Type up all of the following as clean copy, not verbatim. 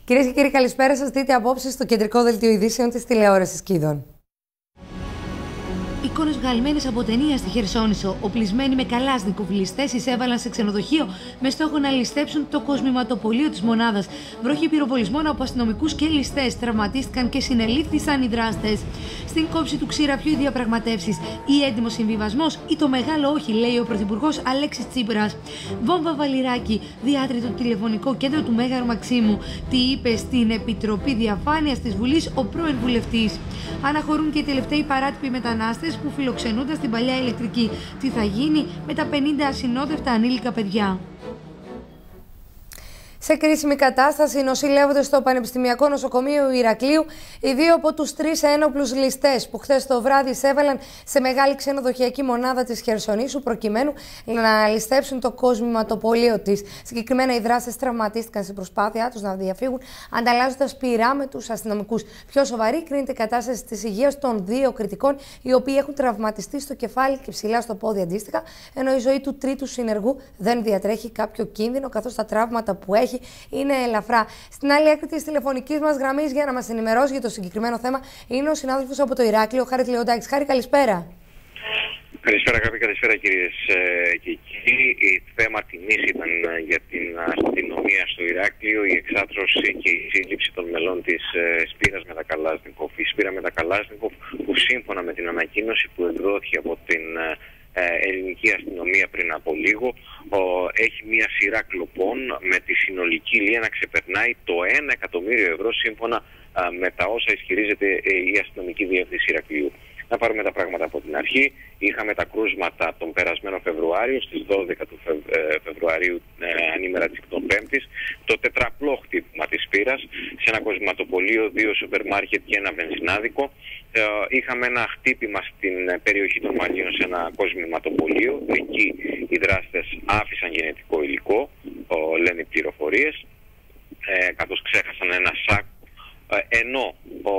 Κυρίες και κύριοι, καλησπέρα σας. Δείτε απόψε στο κεντρικό δελτίο ειδήσεων της τηλεόρασης Κίδων. Εικόνες βγαλμένες από ταινία στη Χερσόνησο. Οπλισμένοι με καλάσνικοφ ληστές εισέβαλαν σε ξενοδοχείο με στόχο να ληστέψουν το κοσμηματοπωλείο της μονάδας. Βροχή πυροβολισμών από αστυνομικούς και ληστές. Τραυματίστηκαν και συνελήφθησαν οι δράστες. Στην κόψη του ξηραφιού οι διαπραγματεύσεις. Ή έντιμος συμβιβασμός ή το μεγάλο όχι, λέει ο Πρωθυπουργός Αλέξης Τσίπρας. Βόμβα Βαλιράκη, διάτριτο τηλεφωνικό κέντρο του Μέγαρου Μαξίμου. Τι είπε στην Επιτροπή Διαφάνειας της Βουλής ο πρώην βουλευτής. Αναχωρούν και οι τελευταίοι παράτυποι μετανάστες που φιλοξενούνταν στην παλιά ηλεκτρική. Τι θα γίνει με τα 50 ασυνόδευτα ανήλικα παιδιά. Σε κρίσιμη κατάσταση νοσηλεύονται στο Πανεπιστημιακό Νοσοκομείο Ηρακλείου οι δύο από τους τρεις ένοπλους ληστές που χθες το βράδυ εισέβαλαν σε μεγάλη ξενοδοχειακή μονάδα της Χερσονήσου προκειμένου να ληστέψουν το κοσμηματοπωλείο της. Συγκεκριμένα, οι δράστες τραυματίστηκαν στην προσπάθειά τους να διαφύγουν, ανταλλάσσοντας πυρά με τους αστυνομικούς. Πιο σοβαρή κρίνεται η κατάσταση της υγείας των δύο κριτικών, οι οποίοι έχουν τραυματιστεί στο κεφάλι και ψηλά στο πόδι αντίστοιχα, ενώ η ζωή του τρίτου συνεργού δεν διατρέχει κάποιο κίνδυνο, καθώς τα τραύματα που έχει είναι ελαφρά. Στην άλλη άκρη της τηλεφωνικής μας γραμμής για να μας ενημερώσει για το συγκεκριμένο θέμα είναι ο συνάδελφος από το Ηράκλειο, Χάρης Λεοντάκης. Χάρη, καλησπέρα. Καλησπέρα, αγάπη, καλησπέρα κυρίες και κύριοι. Θέμα τιμής ήταν για την αστυνομία στο Ηράκλειο η εξάτρωση και η σύλληψη των μελών της Σπύρας με τα Καλάσνικοφ. Η Σπύρα με τα Καλάσνικοφ, που σύμφωνα με την ανακοίνωση που εκδόθηκε από την ελληνική αστυνομία πριν από λίγο, έχει μια σειρά κλοπών με τη συνολική λία να ξεπερνάει το 1 εκατομμύριο ευρώ σύμφωνα με τα όσα ισχυρίζεται η αστυνομική διεύθυνση Ηρακλείου. Να πάρουμε τα πράγματα από την αρχή. Είχαμε τα κρούσματα τον περασμένο Φεβρουάριο, στις 12 του Φεβρουαρίου, ανήμερα της Πέμπτης, το τετραπλό χτύπημα της Σπύρας σε ένα κοσμηματοπωλείο, 2 σούπερ μάρκετ και ένα βενζινάδικο. Είχαμε ένα χτύπημα στην περιοχή των Μαλίων σε ένα κοσμηματοπωλείο. Εκεί οι δράστες άφησαν γενετικό υλικό, λένε οι πληροφορίες, καθώς ξέχασαν ένα σάκο, ενώ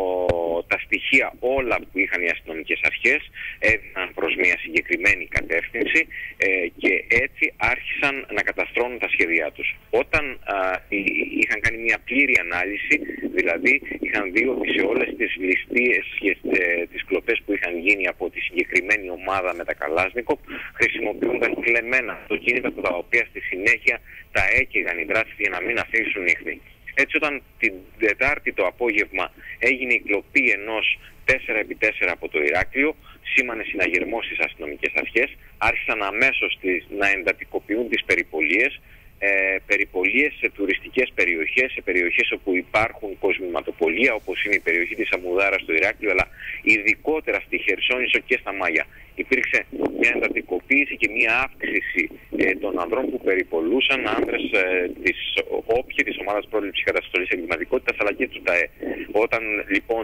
τα στοιχεία όλα που είχαν οι αστυνομικές αρχές έδιναν προς μια συγκεκριμένη κατεύθυνση και έτσι άρχισαν να καταστρώνουν τα σχέδιά τους. Όταν είχαν κάνει μια πλήρη ανάλυση, δηλαδή είχαν δει ότι σε όλες τις ληστείες και τις κλοπές που είχαν γίνει από τη συγκεκριμένη ομάδα με τα Καλάσνικοφ χρησιμοποιούνταν κλεμμένα αυτοκίνητα, τα οποία στη συνέχεια τα έκαιγαν οι δράστες για να μην αφήσουν ίχνη. Έτσι, όταν την Τετάρτη το απόγευμα έγινε η κλοπή ενός 4x4 από το Ηράκλειο, σήμανε συναγερμό στις αστυνομικές αρχές, άρχισαν αμέσως να εντατικοποιούν τις περιπολίες, περιπολίες σε τουριστικές περιοχές, σε περιοχές όπου υπάρχουν κοσμηματοπωλεία, όπως είναι η περιοχή της Αμμουδάρας στο Ηράκλειο, αλλά ειδικότερα στη Χερσόνησο και στα Μάγια. Υπήρξε μια εντατικοποίηση και μια αύξηση των ανδρών που περιπολούσαν, άνδρες της ΟΠΙΕ, της Ομάδας Πρόληψης Καταστολής Εγκληματικότητας, αλλά και του ΤΑΕ. Όταν λοιπόν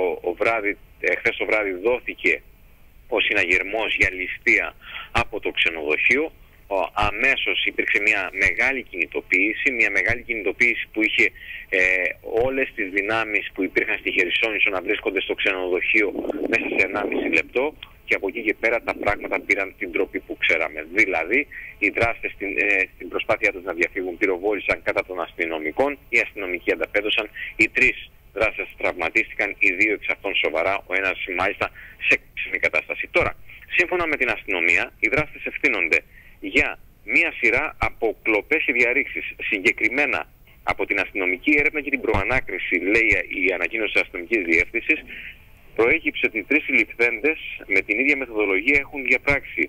χθες το βράδυ δόθηκε ο συναγερμός για ληστεία από το ξενοδοχείο, αμέσως υπήρξε μια μεγάλη κινητοποίηση που είχε όλες τις δυνάμεις που υπήρχαν στη Χερσόνησο να βρίσκονται στο ξενοδοχείο μέσα σε 1,5 λεπτό, και από εκεί και πέρα τα πράγματα πήραν την τροπή που ξέραμε. Δηλαδή, οι δράστες στην προσπάθειά τους να διαφύγουν πυροβόλησαν κατά των αστυνομικών, οι αστυνομικοί ανταπέδωσαν, οι 3 δράστες τραυματίστηκαν, οι 2 εξ αυτών σοβαρά, ο ένας μάλιστα σε κρίσιμη κατάσταση. Τώρα, σύμφωνα με την αστυνομία, οι δράστες ευθύνονται για μία σειρά από κλοπές και διαρρήξεις. Συγκεκριμένα από την αστυνομική έρευνα και την προανάκριση, λέει η ανακοίνωση της αστυνομικής διεύθυνσης, προέκυψε ότι οι 3 συλληφθέντες με την ίδια μεθοδολογία έχουν διαπράξει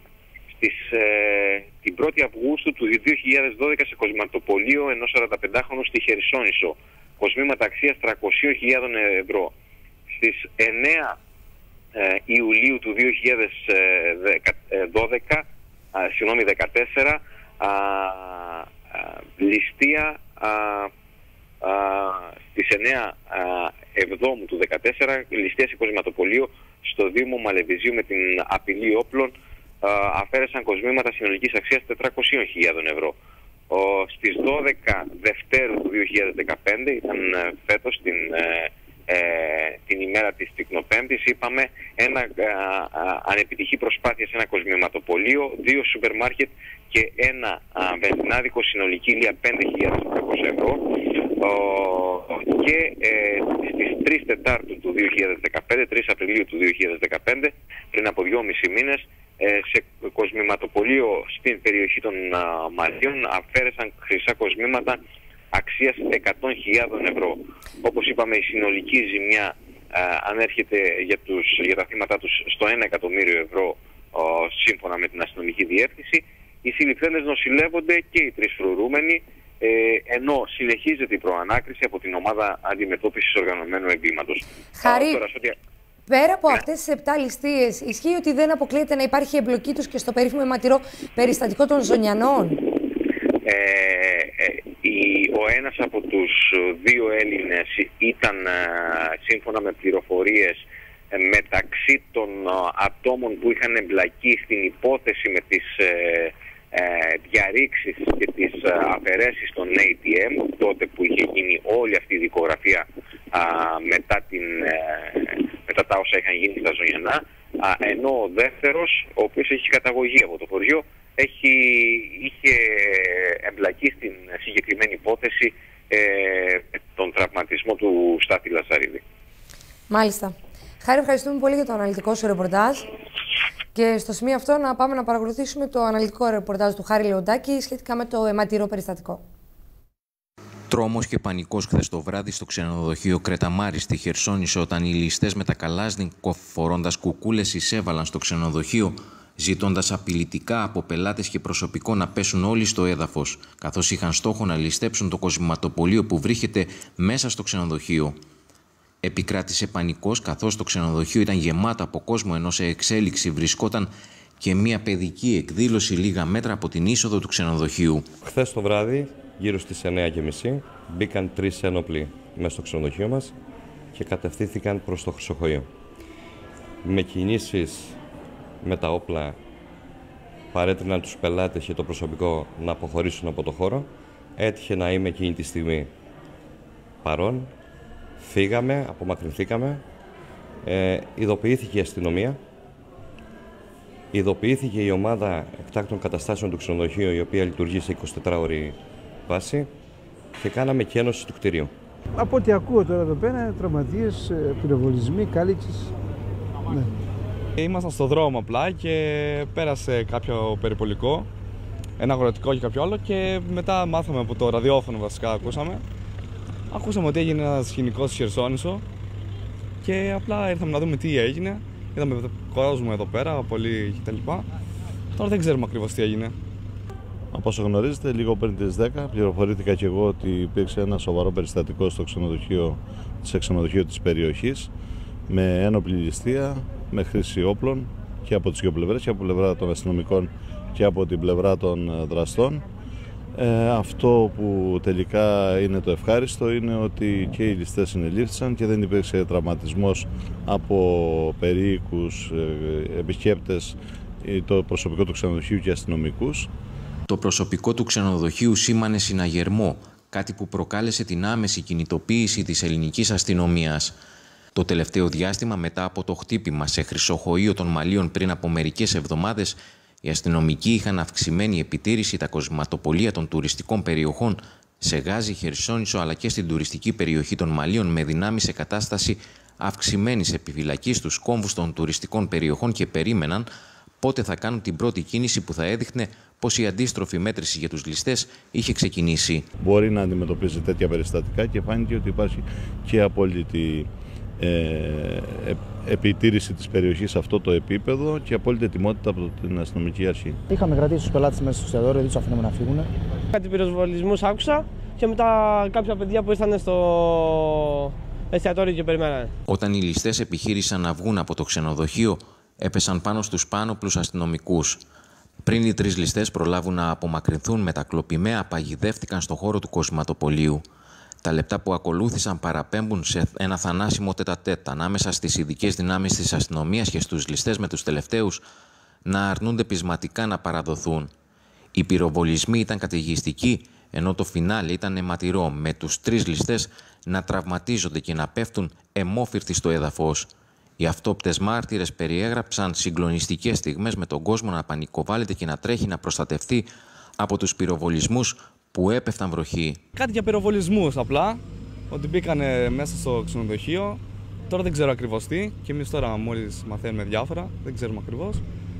την 1η Αυγούστου του 2012 σε κοσμηματοπωλείο ενός 45χρονου στη Χερσόνησο, κοσμήματα αξίας 300.000 ευρώ. Στις 9 Ιουλίου του 2014, ληστεία στις 9 Εβδόμου του 2014, ληστεία σε κοσμηματοπωλείο στο Δήμο Μαλεβιζίου με την απειλή όπλων, αφαίρεσαν κοσμήματα συνολικής αξίας 400.000 ευρώ. Στις 12 Δευτέρου του 2015, ήταν φέτος την ημέρα της Τυκνοπέμπτης, είπαμε, ανεπιτυχή προσπάθεια σε ένα κοσμηματοπωλείο, 2 σούπερ μάρκετ και ένα βενζινάδικο, συνολική ηλία 5.500 ευρώ. Και στις 3 Τετάρτου του 2015, 3 Απριλίου του 2015, πριν από 2,5 μήνες, σε κοσμηματοπωλείο στην περιοχή των Μαλίων αφαίρεσαν χρυσά κοσμήματα αξίας 100.000 ευρώ. Όπως είπαμε, η συνολική ζημιά ανέρχεται για τα θύματα τους στο 1 εκατομμύριο ευρώ, σύμφωνα με την αστυνομική διεύθυνση. Οι συλληφθέντες νοσηλεύονται και οι 3 φρουρούμενοι, ενώ συνεχίζεται η προανάκριση από την ομάδα αντιμετώπισης οργανωμένου εγκλήματος. Χαρή, πέρα από αυτές τις 7 ληστείες, ισχύει ότι δεν αποκλείεται να υπάρχει εμπλοκή τους και στο περίφημο αιματηρό περιστατικό των Ζωνιανών? Ο ένας από τους 2 Έλληνες ήταν, σύμφωνα με πληροφορίες, μεταξύ των ατόμων που είχαν εμπλακεί στην υπόθεση με τις διαρρήξεις και τις αφαιρέσεις των ATM, τότε που είχε γίνει όλη αυτή η δικογραφία μετά τα όσα είχαν γίνει στα Ζωνιανά, ενώ ο δεύτερος, ο οποίος έχει καταγωγή από το χωριό, είχε εμπλακεί στην συγκεκριμένη υπόθεση τον τραυματισμό του Στάθη Λαζαρίδη. Μάλιστα. Χάρη, ευχαριστούμε πολύ για το αναλυτικό σου ρεπορτάζ. Και στο σημείο αυτό να πάμε να παρακολουθήσουμε το αναλυτικό ρεπορτάζ του Χάρη Λεοντάκη σχετικά με το αιματηρό περιστατικό. Τρόμος και πανικός χθες το βράδυ στο ξενοδοχείο Κρεταμάρη στη Χερσόνησο, όταν οι ληστές με τα Καλάσνικοφ φορώντας κουκούλες εισέβαλαν στο ξενοδοχείο, ζητώντας απειλητικά από πελάτες και προσωπικό να πέσουν όλοι στο έδαφος, καθώς είχαν στόχο να ληστέψουν το κοσμηματοπωλείο που βρίσκεται μέσα στο ξενοδοχείο. Επικράτησε πανικός, καθώς το ξενοδοχείο ήταν γεμάτο από κόσμο, ενώ σε εξέλιξη βρισκόταν και μια παιδική εκδήλωση λίγα μέτρα από την είσοδο του ξενοδοχείου. Χθες το βράδυ, γύρω στις 9:30, μπήκαν 3 ένοπλοι μέσα στο ξενοδοχείο μας και κατευθύνθηκαν προς το Χρυσοχοείο. Με κινήσεις με τα όπλα παρέτριναν τους πελάτες και το προσωπικό να αποχωρήσουν από το χώρο. Έτυχε να είμαι εκείνη τη στιγμή παρόν. Φύγαμε, απομακρυνθήκαμε, ειδοποιήθηκε η αστυνομία, ειδοποιήθηκε η ομάδα εκτάκτων καταστάσεων του ξενοδοχείου, η οποία λειτουργεί σε 24ωρη βάση, και κάναμε και ένωση του κτηρίου. Από ό,τι ακούω τώρα εδώ πέρα, τραυματίες, πυροβολισμοί, κάλυψεις. Ναι. Ήμασταν στο δρόμο απλά και πέρασε κάποιο περιπολικό, ένα αγροτικό και κάποιο άλλο, και μετά μάθαμε από το ραδιόφωνο, βασικά ακούσαμε ότι έγινε ένα σκηνικό στη Χερσόνησο και απλά ήρθαμε να δούμε τι έγινε. Είδαμε κόσμο εδώ πέρα, πολύ κτλ. Τώρα δεν ξέρουμε ακριβώς τι έγινε. Από όσο γνωρίζετε, λίγο πριν τις 10 πληροφορήθηκα και εγώ ότι υπήρξε ένα σοβαρό περιστατικό στο ξενοδοχείο της περιοχής, με ένοπλη ληστεία, με χρήση όπλων και από τις δύο πλευρές, και από την πλευρά των αστυνομικών και από την πλευρά των δραστών. Αυτό που τελικά είναι το ευχάριστο είναι ότι και οι ληστές συνελήφθησαν και δεν υπήρξε τραυματισμός από περίοικους, επισκέπτες, το προσωπικό του ξενοδοχείου και αστυνομικούς. Το προσωπικό του ξενοδοχείου σήμανε συναγερμό, κάτι που προκάλεσε την άμεση κινητοποίηση της ελληνικής αστυνομίας. Το τελευταίο διάστημα, μετά από το χτύπημα σε Χρυσοχοείο των Μαλίων πριν από μερικές εβδομάδες, οι αστυνομικοί είχαν αυξημένη επιτήρηση τα κοσμηματοπωλεία των τουριστικών περιοχών σε Γάζι, Χερσόνησο, αλλά και στην τουριστική περιοχή των Μαλίων, με δυνάμεις σε κατάσταση αυξημένης επιφυλακής στους κόμβους των τουριστικών περιοχών, και περίμεναν πότε θα κάνουν την πρώτη κίνηση που θα έδειχνε πως η αντίστροφη μέτρηση για τους ληστές είχε ξεκινήσει. Μπορεί να αντιμετωπίζει τέτοια περιστατικά και φάνηκε ότι υπάρχει και απόλυτη επιτήρηση της περιοχής σε αυτό το επίπεδο και απόλυτη ετοιμότητα από την αστυνομική αρχή. Είχαμε κρατήσει τους πελάτες μέσα στο εστιατόριο, δεν τους αφήναμε να φύγουν. Κάτι πυροσβολισμούς άκουσα και μετά κάποια παιδιά που ήρθαν στο εστιατόριο και περιμένανε. Όταν οι ληστές επιχείρησαν να βγουν από το ξενοδοχείο, έπεσαν πάνω στους πάνωπλους αστυνομικούς. Πριν οι 3 ληστές προλάβουν να απομακρυνθούν, με τα κλοπημαία παγιδεύτηκαν στο χώρο του κοσμηματοπωλείου. Τα λεπτά που ακολούθησαν παραπέμπουν σε ένα θανάσιμο τέτα-τέτ ανάμεσα στις ειδικές δυνάμεις της αστυνομίας και στους ληστές, με τους τελευταίους να αρνούνται πεισματικά να παραδοθούν. Οι πυροβολισμοί ήταν καταιγιστικοί, ενώ το φινάλε ήταν αιματηρό, με τους 3 ληστές να τραυματίζονται και να πέφτουν αιμόφυρτοι στο έδαφος. Οι αυτόπτες μάρτυρες περιέγραψαν συγκλονιστικές στιγμές, με τον κόσμο να πανικοβάλλεται και να τρέχει να προστατευτεί από τους πυροβολισμούς που έπεφταν βροχή. Κάτι για πυροβολισμούς απλά, ότι μπήκανε μέσα στο ξενοδοχείο. Τώρα δεν ξέρω ακριβώς τι και εμείς τώρα μόλις μαθαίνουμε διάφορα, δεν ξέρουμε ακριβώς.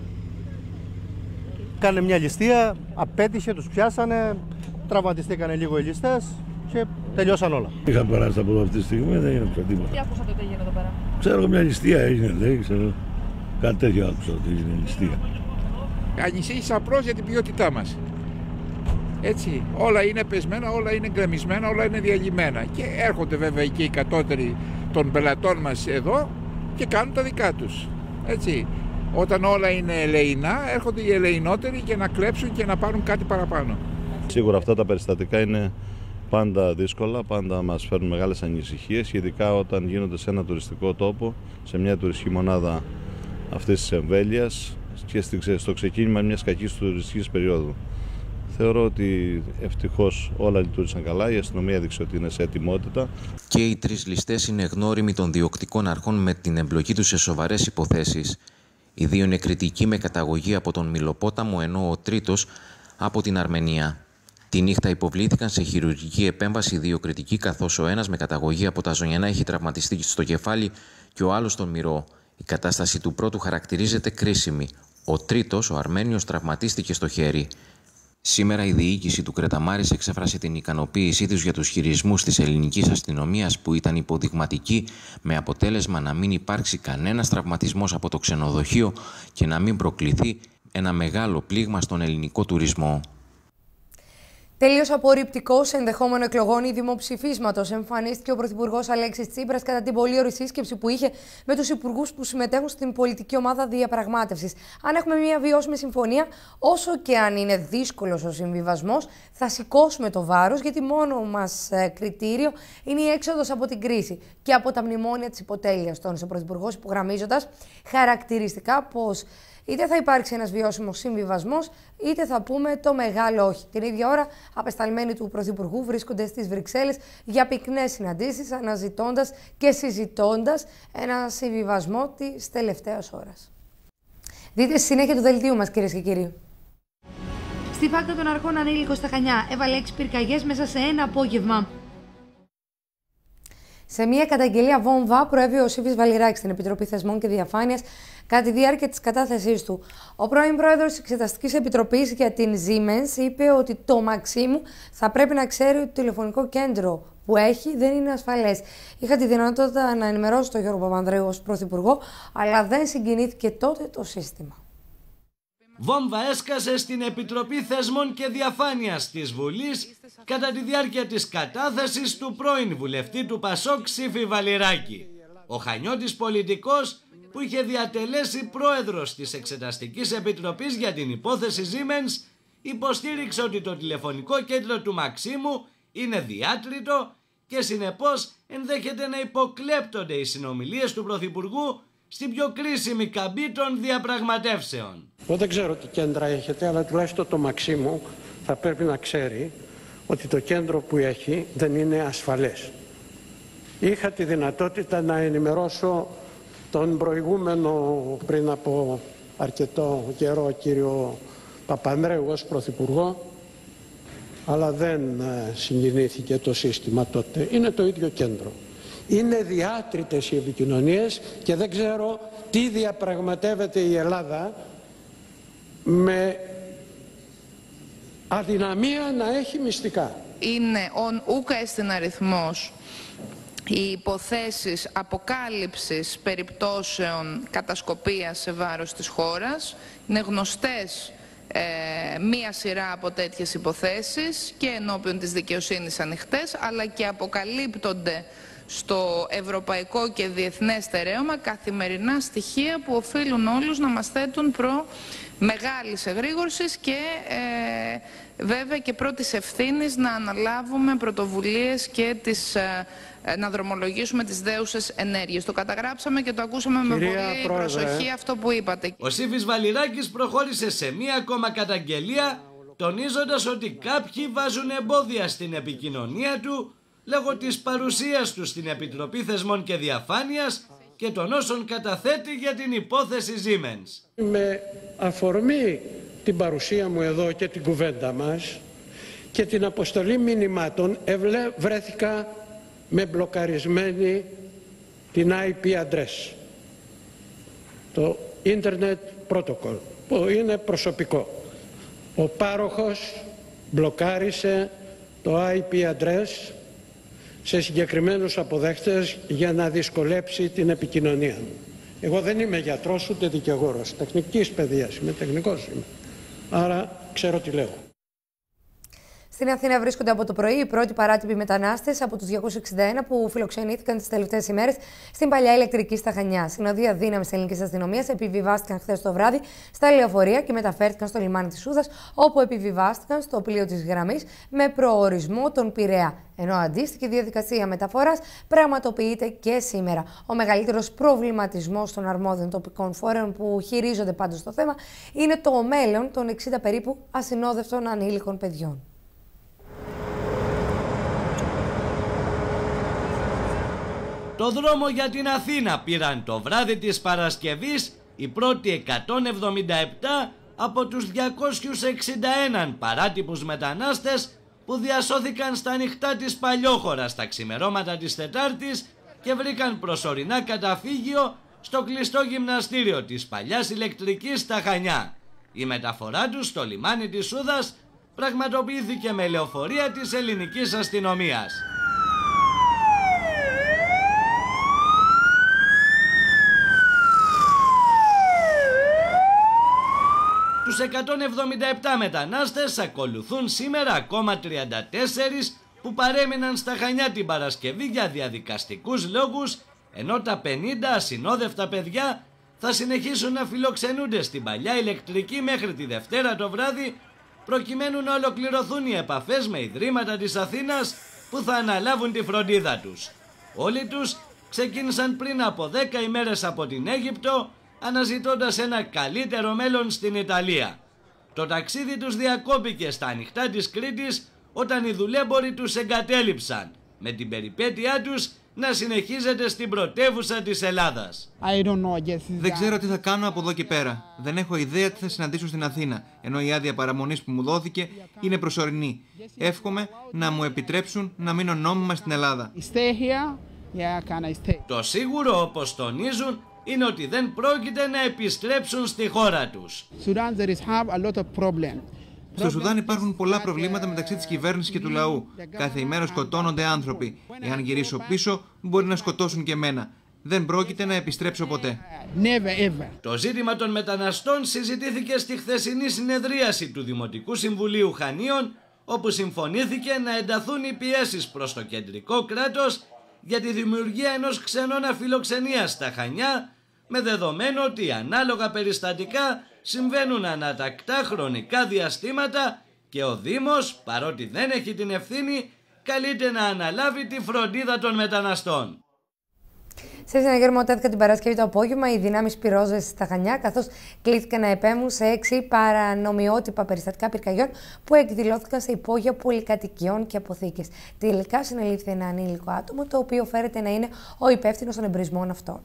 Κάνε μια ληστεία, απέτυχε, τους πιάσανε, τραυματιστήκανε λίγο οι ληστές και τελειώσαν όλα. Είχα περάσει από εδώ αυτή τη στιγμή, δεν έγινε τίποτα. Τι ακούσατε ότι έγινε εδώ πέρα? Ξέρω μια ληστεία έγινε, λέει, ξέρω. Κάτι τέτοιο άκουσα ότι έγινε ληστεία. Ανησύχησα απλώς για την ποιότητά μας. Έτσι, όλα είναι πεσμένα, όλα είναι γκρεμισμένα, όλα είναι διαλυμένα. Και έρχονται βέβαια και οι κατώτεροι των πελατών μας εδώ και κάνουν τα δικά τους. Έτσι, όταν όλα είναι ελεεινά, έρχονται οι ελεεινότεροι για να κλέψουν και να πάρουν κάτι παραπάνω. Σίγουρα αυτά τα περιστατικά είναι πάντα δύσκολα, πάντα μας φέρνουν μεγάλες ανησυχίες, ειδικά όταν γίνονται σε ένα τουριστικό τόπο, σε μια τουριστική μονάδα αυτής της εμβέλειας και στο ξεκίνημα μιας κακής τουριστικής περίοδου. Θεωρώ ότι ευτυχώς όλα λειτουργήσαν καλά, η αστυνομία έδειξε ότι είναι σε ετοιμότητα. Και οι 3 ληστές είναι γνώριμοι των διοκτικών αρχών με την εμπλοκή τους σε σοβαρές υποθέσεις. Οι 2 είναι κριτικοί με καταγωγή από τον Μυλοπόταμο, ενώ ο τρίτος από την Αρμενία. Τη νύχτα υποβλήθηκαν σε χειρουργική επέμβαση 2 κριτικοί, καθώς ο ένας με καταγωγή από τα Ζωνιανά έχει τραυματιστεί στο κεφάλι και ο άλλος στον μυρό. Η κατάσταση του πρώτου χαρακτηρίζεται κρίσιμη. Ο τρίτος, ο Αρμένιος, τραυματίστηκε στο χέρι. Σήμερα η διοίκηση του Κρεταμάρης εξέφρασε την ικανοποίησή τους για τους χειρισμούς της ελληνικής αστυνομίας που ήταν υποδειγματικοί, με αποτέλεσμα να μην υπάρξει κανένας τραυματισμός από το ξενοδοχείο και να μην προκληθεί ένα μεγάλο πλήγμα στον ελληνικό τουρισμό. Τελείως απορριπτικός ενδεχόμενο εκλογών ή δημοψηφίσματος εμφανίστηκε ο Πρωθυπουργός Αλέξης Τσίπρας κατά την πολύωρη σύσκεψη που είχε με τους υπουργούς που συμμετέχουν στην πολιτική ομάδα διαπραγμάτευσης. Αν έχουμε μια βιώσιμη συμφωνία, όσο και αν είναι δύσκολος ο συμβιβασμός, θα σηκώσουμε το βάρος, γιατί μόνο μας κριτήριο είναι η έξοδος από την κρίση και από τα μνημόνια της υποτέλειας, τόνισε ο Πρωθυπουργός, υπογραμμίζοντας χαρακτηριστικά πως είτε θα υπάρξει ένας βιώσιμος συμβιβασμός, είτε θα πούμε το μεγάλο όχι. Την ίδια ώρα, απεσταλμένοι του Πρωθυπουργού βρίσκονται στις Βρυξέλλες για πυκνές συναντήσεις, αναζητώντας και συζητώντας ένα συμβιβασμό της τελευταίας ώρας. Δείτε στη συνέχεια του δελτίου μας, κυρίες και κύριοι. Στη Φάκα των Αρχών, ανήλικος στα Χανιά έβαλε 6 πυρκαγιές μέσα σε ένα απόγευμα. Σε μια καταγγελία βόμβα προέβη ο Σύφης Βαλιράκης στην Επιτροπή Θεσμών και Διαφάνειας κατά τη διάρκεια της κατάθεσής του. Ο πρώην πρόεδρος της Εξεταστικής Επιτροπής για την Siemens είπε ότι το Μαξίμου θα πρέπει να ξέρει ότι το τηλεφωνικό κέντρο που έχει δεν είναι ασφαλές. Είχα τη δυνατότητα να ενημερώσω τον Γιώργο Παπανδρέου ως πρωθυπουργό, αλλά δεν συγκινήθηκε τότε το σύστημα. Βόμβα έσκασε στην Επιτροπή Θεσμών και Διαφάνειας της Βουλής κατά τη διάρκεια της κατάθεσης του πρώην βουλευτή του Πασόκ Σύφη Βαλιράκη. Ο Χανιώτης πολιτικός, που είχε διατελέσει πρόεδρος της Εξεταστικής Επιτροπής για την υπόθεση Siemens, υποστήριξε ότι το τηλεφωνικό κέντρο του Μαξίμου είναι διάτριτο και συνεπώς ενδέχεται να υποκλέπτονται οι συνομιλίες του Πρωθυπουργού στην πιο κρίσιμη καμπή των διαπραγματεύσεων. Εγώ δεν ξέρω τι κέντρα έχετε, αλλά τουλάχιστον το Μαξίμου θα πρέπει να ξέρει ότι το κέντρο που έχει δεν είναι ασφαλές. Είχα τη δυνατότητα να ενημερώσω τον προηγούμενο πριν από αρκετό καιρό κύριο Παπανδρέου ως Πρωθυπουργό, αλλά δεν συγκινήθηκε το σύστημα τότε. Είναι το ίδιο κέντρο. Είναι διάτριτες οι επικοινωνίες και δεν ξέρω τι διαπραγματεύεται η Ελλάδα με αδυναμία να έχει μυστικά. Είναι ούκα εστιν αριθμός οι υποθέσεις αποκάλυψης περιπτώσεων κατασκοπίας σε βάρος της χώρας. Είναι γνωστές μία σειρά από τέτοιες υποθέσεις και ενώπιον της δικαιοσύνης ανοιχτές, αλλά και αποκαλύπτονται στο ευρωπαϊκό και διεθνές στερέωμα καθημερινά στοιχεία που οφείλουν όλους να μας θέτουν προ μεγάλης εγρήγορσης και βέβαια και πρώτης ευθύνης να αναλάβουμε πρωτοβουλίες και να δρομολογήσουμε τις δέουσες ενέργειες. Το καταγράψαμε και το ακούσαμε με πολύ προσοχή αυτό που είπατε. Ο Σύφης Βαλιράκης προχώρησε σε μία ακόμα καταγγελία, τονίζοντας ότι κάποιοι βάζουν εμπόδια στην επικοινωνία του λόγω της παρουσίας του στην Επιτροπή Θεσμών και Διαφάνειας και των όσων καταθέτει για την υπόθεση Siemens. Με αφορμή την παρουσία μου εδώ και την κουβέντα μας, και την αποστολή μηνυμάτων βρέθηκα με μπλοκαρισμένη την IP address, το Internet Protocol, που είναι προσωπικό. Ο πάροχος μπλοκάρισε το IP address σε συγκεκριμένους αποδέχτες για να δυσκολέψει την επικοινωνία. Εγώ δεν είμαι γιατρός ούτε δικηγόρος, τεχνικής παιδείας είμαι, τεχνικός είμαι. Άρα ξέρω τι λέω. Στην Αθήνα βρίσκονται από το πρωί οι πρώτοι παράτυποι μετανάστες από τους 261 που φιλοξενήθηκαν τις τελευταίες ημέρες στην παλιά ηλεκτρική στα Χανιά. Συνοδεία δύναμης ελληνικής αστυνομίας επιβιβάστηκαν χθες το βράδυ στα λεωφορεία και μεταφέρθηκαν στο λιμάνι της Σούδας, όπου επιβιβάστηκαν στο πλοίο της γραμμής με προορισμό τον Πειραιά. Ενώ αντίστοιχη διαδικασία μεταφοράς πραγματοποιείται και σήμερα. Ο μεγαλύτερος προβληματισμός των αρμόδιων τοπικών φορέων που χειρίζονται πάντως το θέμα είναι το μέλλον των 60 περίπου ασυνόδευτων ανήλικων παιδιών. Το δρόμο για την Αθήνα πήραν το βράδυ της Παρασκευής οι πρώτοι 177 από τους 261 παράτυπους μετανάστες που διασώθηκαν στα νυχτά της Παλιόχωρας τα ξημερώματα της Τετάρτης και βρήκαν προσωρινά καταφύγιο στο κλειστό γυμναστήριο της παλιάς ηλεκτρικής στα Χανιά. Η μεταφορά τους στο λιμάνι της Σούδας πραγματοποιήθηκε με λεωφορεία της ελληνικής αστυνομίας. Τους 177 μετανάστες ακολουθούν σήμερα ακόμα 34 που παρέμειναν στα Χανιά την Παρασκευή για διαδικαστικούς λόγους, ενώ τα 50 ασυνόδευτα παιδιά θα συνεχίσουν να φιλοξενούνται στην παλιά ηλεκτρική μέχρι τη Δευτέρα το βράδυ, προκειμένου να ολοκληρωθούν οι επαφές με ιδρύματα της Αθήνας που θα αναλάβουν τη φροντίδα τους. Όλοι τους ξεκίνησαν πριν από 10 ημέρες από την Αίγυπτο, αναζητώντας ένα καλύτερο μέλλον στην Ιταλία. Το ταξίδι τους διακόπηκε στα ανοιχτά της Κρήτης όταν οι δουλέμποροι τους εγκατέλειψαν, με την περιπέτειά τους να συνεχίζεται στην πρωτεύουσα της Ελλάδας. Δεν ξέρω τι θα κάνω από εδώ και πέρα. Δεν έχω ιδέα τι θα συναντήσω στην Αθήνα, ενώ η άδεια παραμονής που μου δόθηκε είναι προσωρινή. Εύχομαι να μου επιτρέψουν να μείνω νόμιμα στην Ελλάδα. Το σίγουρο, όπως τονίζουν, είναι ότι δεν πρόκειται να επιστρέψουν στη χώρα τους. Στο Σουδάν υπάρχουν πολλά προβλήματα μεταξύ της κυβέρνησης και του λαού. Κάθε ημέρα σκοτώνονται άνθρωποι. Εάν γυρίσω πίσω, μπορεί να σκοτώσουν και εμένα. Δεν πρόκειται να επιστρέψω ποτέ. Το ζήτημα των μεταναστών συζητήθηκε στη χθεσινή συνεδρίαση του Δημοτικού Συμβουλίου Χανίων, όπου συμφωνήθηκε να ενταθούν οι πιέσεις προς το κεντρικό κράτος για τη δημιουργία ενός ξενώνα φιλοξενίας στα Χανιά, με δεδομένο ότι ανάλογα περιστατικά συμβαίνουν ανατακτά χρονικά διαστήματα και ο Δήμος, παρότι δεν έχει την ευθύνη, καλείται να αναλάβει τη φροντίδα των μεταναστών. Σε συναγερμοτέθηκα την Παρασκευή το απόγευμα οι δυνάμεις πυρόσβεσης στα Χανιά, καθώς κλήθηκαν να επέμβουν σε 6 παρανομιότυπα περιστατικά πυρκαγιών που εκδηλώθηκαν σε υπόγεια πολυκατοικιών και αποθήκες. Τελικά συνελήφθη ένα ανήλικο άτομο, το οποίο φέρεται να είναι ο υπεύθυνος των εμπρισμών αυτών.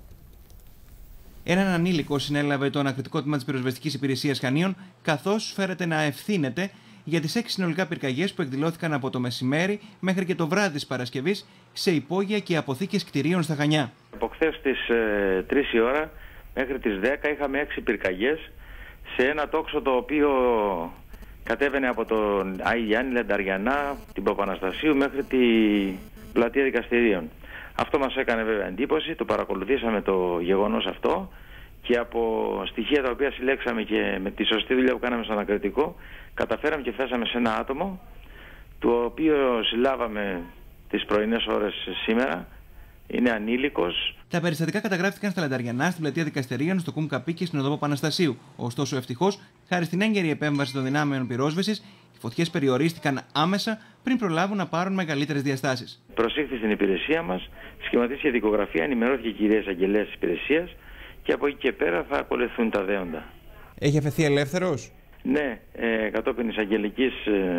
Έναν ανήλικο συνέλαβε το ανακριτικό τμήμα της πυροσβεστικής υπηρεσίας Χανίων, καθώς φέρεται να ευθύνεται για τις 6 συνολικά πυρκαγιές που εκδηλώθηκαν από το μεσημέρι μέχρι και το βράδυ της Παρασκευής σε υπόγεια και αποθήκες κτηρίων στα Χανιά. Από χθες στις 3 η ώρα μέχρι τις 10 είχαμε 6 πυρκαγιές σε ένα τόξο το οποίο κατέβαινε από τον Άη Γιάννη, Λενταριανά, την Παπαναστασίου μέχρι την πλατεία δικαστηρίων. Αυτό μας έκανε βέβαια εντύπωση, το παρακολουθήσαμε το γεγονός αυτό και από στοιχεία τα οποία συλλέξαμε και με τη σωστή δουλειά που κάναμε στο ανακριτικό, καταφέραμε και φτάσαμε σε ένα άτομο, το οποίο συλλάβαμε τις πρωινές ώρες σήμερα, είναι ανήλικος. Τα περιστατικά καταγράφηκαν στα Λενταριανά, στην πλατεία δικαστηρίων, στο Κουμκαπί και στην οδό Παναστασίου. Ωστόσο, ευτυχώς, χάρη στην έγκαιρη επέμβαση των δυνάμεων πυρόσβεσης, οι φωτιές περιορίστηκαν άμεσα πριν προλάβουν να πάρουν μεγαλύτερες διαστάσεις. Προσήχθη στην υπηρεσία μας, σχηματίστηκε δικογραφία, ενημερώθηκε η κυρία εισαγγελέας της υπηρεσίας και από εκεί και πέρα θα ακολουθούν τα δέοντα. Έχει αφαιθεί ελεύθερος? Ναι, κατόπιν εισαγγελικής,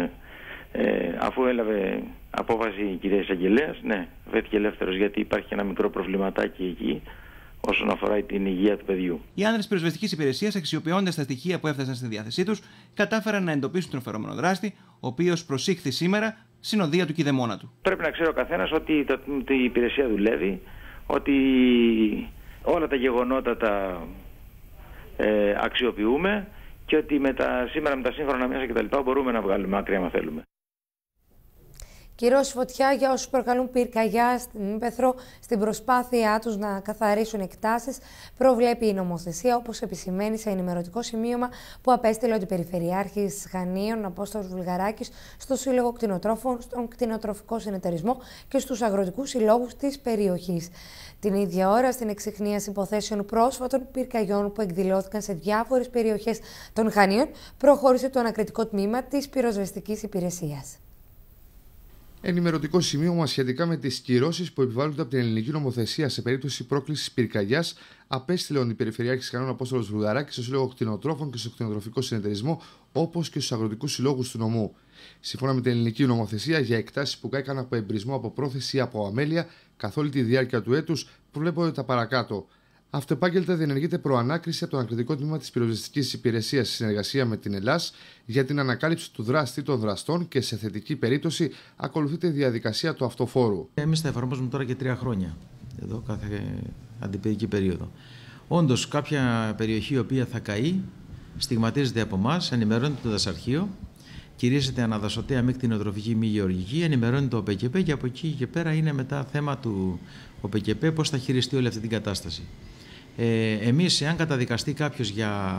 αφού έλαβε απόφαση η κυρία εισαγγελέας, ναι, βρέθηκε ελεύθερος, γιατί υπάρχει ένα μικρό προβληματάκι εκεί όσον αφορά την υγεία του παιδιού. Οι άνδρες πυροσβεστικής υπηρεσίας, αξιοποιώντας τα στοιχεία που έφτασαν στη διάθεσή τους, κατάφεραν να εντοπίσουν τον φερόμενο δράστη, ο οποίος προσήχθη σήμερα συνοδεία του κηδεμόνα του. Πρέπει να ξέρει ο καθένας ότι η υπηρεσία δουλεύει, ότι όλα τα γεγονότα τα αξιοποιούμε και ότι σήμερα με τα σύγχρονα μέσα κτλ. Μπορούμε να βγάλουμε άκρη άμα θέλουμε. Κυρώσει φωτιά για όσους προκαλούν πυρκαγιά στην Ύπαιθρο στην προσπάθειά τους να καθαρίσουν εκτάσεις, προβλέπει η νομοθεσία, όπως επισημαίνει σε ενημερωτικό σημείωμα που απέστειλε ο Αντιπεριφερειάρχης Χανίων Απόστολος Βουλγαράκης στο Σύλλογο Κτηνοτρόφων, στον Κτηνοτροφικό Συνεταιρισμό και στους αγροτικούς συλλόγους της περιοχής. Την ίδια ώρα, στην εξιχνίαση υποθέσεων πρόσφατων πυρκαγιών που εκδηλώθηκαν σε διάφορες περιοχές των Χανίων, προχώρησε το ανακριτικό τμήμα της πυροσβεστικής υπηρεσίας. Ενημερωτικό σημείωμα σχετικά με τις κυρώσεις που επιβάλλονται από την ελληνική νομοθεσία σε περίπτωση πρόκλησης πυρκαγιάς απέστειλε ο Αντιπεριφερειάρχης Χανίων Απόστολος Βουλγαράκης στο Σύλλογο Κτηνοτρόφων και στο Κτηνοτροφικό Συνεταιρισμό, όπως και στους αγροτικούς συλλόγους του νομού. Σύμφωνα με την ελληνική νομοθεσία, για εκτάσεις που κάηκαν από εμπρισμό, από πρόθεση ή από αμέλεια καθ' όλη τη διάρκεια του έτους, προβλέπονται τα παρακάτω. Αυτεπάγγελτα διενεργείται προανάκριση από το ανακριτικό τμήμα της πυροσβεστικής υπηρεσίας σε συνεργασία με την ΕΛΑΣ για την ανακάλυψη του δράστη των δραστών και σε θετική περίπτωση ακολουθείται η διαδικασία του αυτοφόρου. Εμείς τα εφαρμόζουμε τώρα και 3 χρόνια, εδώ κάθε αντιπυρική περίοδο. Όντως, κάποια περιοχή η οποία θα καεί στιγματίζεται από εμάς, ενημερώνεται το δασαρχείο, κηρύσσεται αναδασωτέα μη κτηνοτροφική μη γεωργική, ενημερώνεται το ΟΠΕΚΕΠΕ και από εκεί και πέρα είναι μετά θέμα του ΟΠΕΚΕΠΕ πώς θα χειριστεί όλη αυτή την κατάσταση. Εμείς, εάν καταδικαστεί κάποιος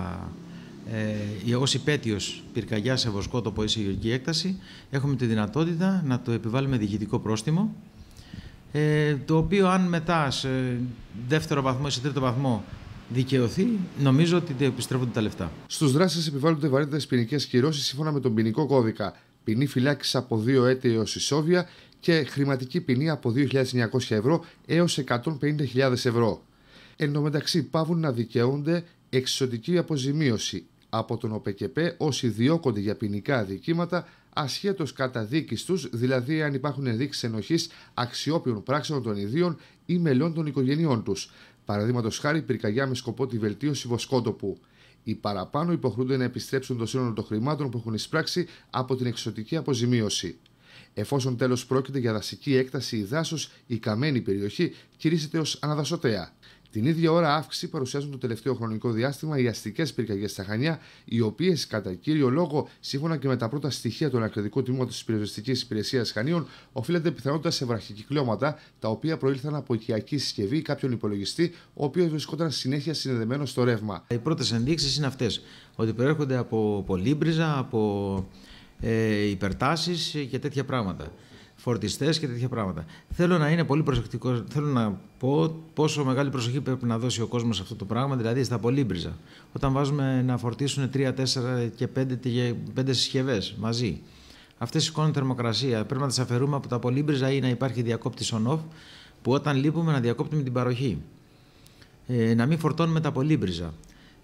ως υπέτειος πυρκαγιά σε βοσκότοπο ή σε γεωργική έκταση, έχουμε τη δυνατότητα να το επιβάλλουμε διοικητικό πρόστιμο, το οποίο αν μετά σε δεύτερο βαθμό ή σε τρίτο βαθμό δικαιωθεί, νομίζω ότι επιστρέφονται τα λεφτά. Στους δράστες επιβάλλονται βαρύτερες ποινικές κυρώσεις σύμφωνα με τον ποινικό κώδικα. Ποινή φυλάκισης από 2 έτη έως ισόβια και χρηματική ποινή από 2.900 ευρώ έως 150.000 ευρώ. Εν τω μεταξύ, παύουν να δικαιούνται εξισωτική αποζημίωση από τον ΟΠΕΚΕΠΕ όσοι διώκονται για ποινικά αδικήματα ασχέτως καταδίκης τους, δηλαδή αν υπάρχουν ενδείξεις ενοχής αξιόπιων πράξεων των ιδίων ή μελών των οικογενειών τους. Παραδείγματος χάρη, πυρκαγιά με σκοπό τη βελτίωση βοσκότοπου. Οι παραπάνω υποχρεούνται να επιστρέψουν το σύνολο των χρημάτων που έχουν εισπράξει από την εξωτική αποζημίωση. Εφόσον τέλος πρόκειται για δασική έκταση ή δάσος, η καμένη περιοχή κηρύσσεται ως αναδασωτέα. Την ίδια ώρα αύξηση παρουσιάζουν το τελευταίο χρονικό διάστημα οι αστικές πυρκαγιές στα Χανιά, οι οποίες κατά κύριο λόγο, σύμφωνα και με τα πρώτα στοιχεία του ανακριτικού τμήματος της πυροσβεστικής υπηρεσίας Χανίων, οφείλονται πιθανότητα σε βραχικυκλώματα, τα οποία προήλθαν από οικιακή συσκευή ή κάποιον υπολογιστή, ο οποίος βρισκόταν συνέχεια συνδεδεμένος στο ρεύμα. Οι πρώτες ενδείξεις είναι αυτές, ότι προέρχονται από πολύμπριζα, από υπερτάσεις και τέτοια πράγματα. Φορτιστές και τέτοια πράγματα. Θέλω να είναι πολύ προσεκτικό. Θέλω να πω πόσο μεγάλη προσοχή πρέπει να δώσει ο κόσμος σε αυτό το πράγμα, δηλαδή στα πολύμπριζα. Όταν βάζουμε να φορτίσουν 3, 4 και 5 συσκευές μαζί, αυτές σηκώνουν θερμοκρασία. Πρέπει να τις αφαιρούμε από τα πολύμπριζα ή να υπάρχει διακόπτης on-off, που όταν λείπουμε να διακόπτουμε την παροχή. Να μην φορτώνουμε τα πολύμπριζα.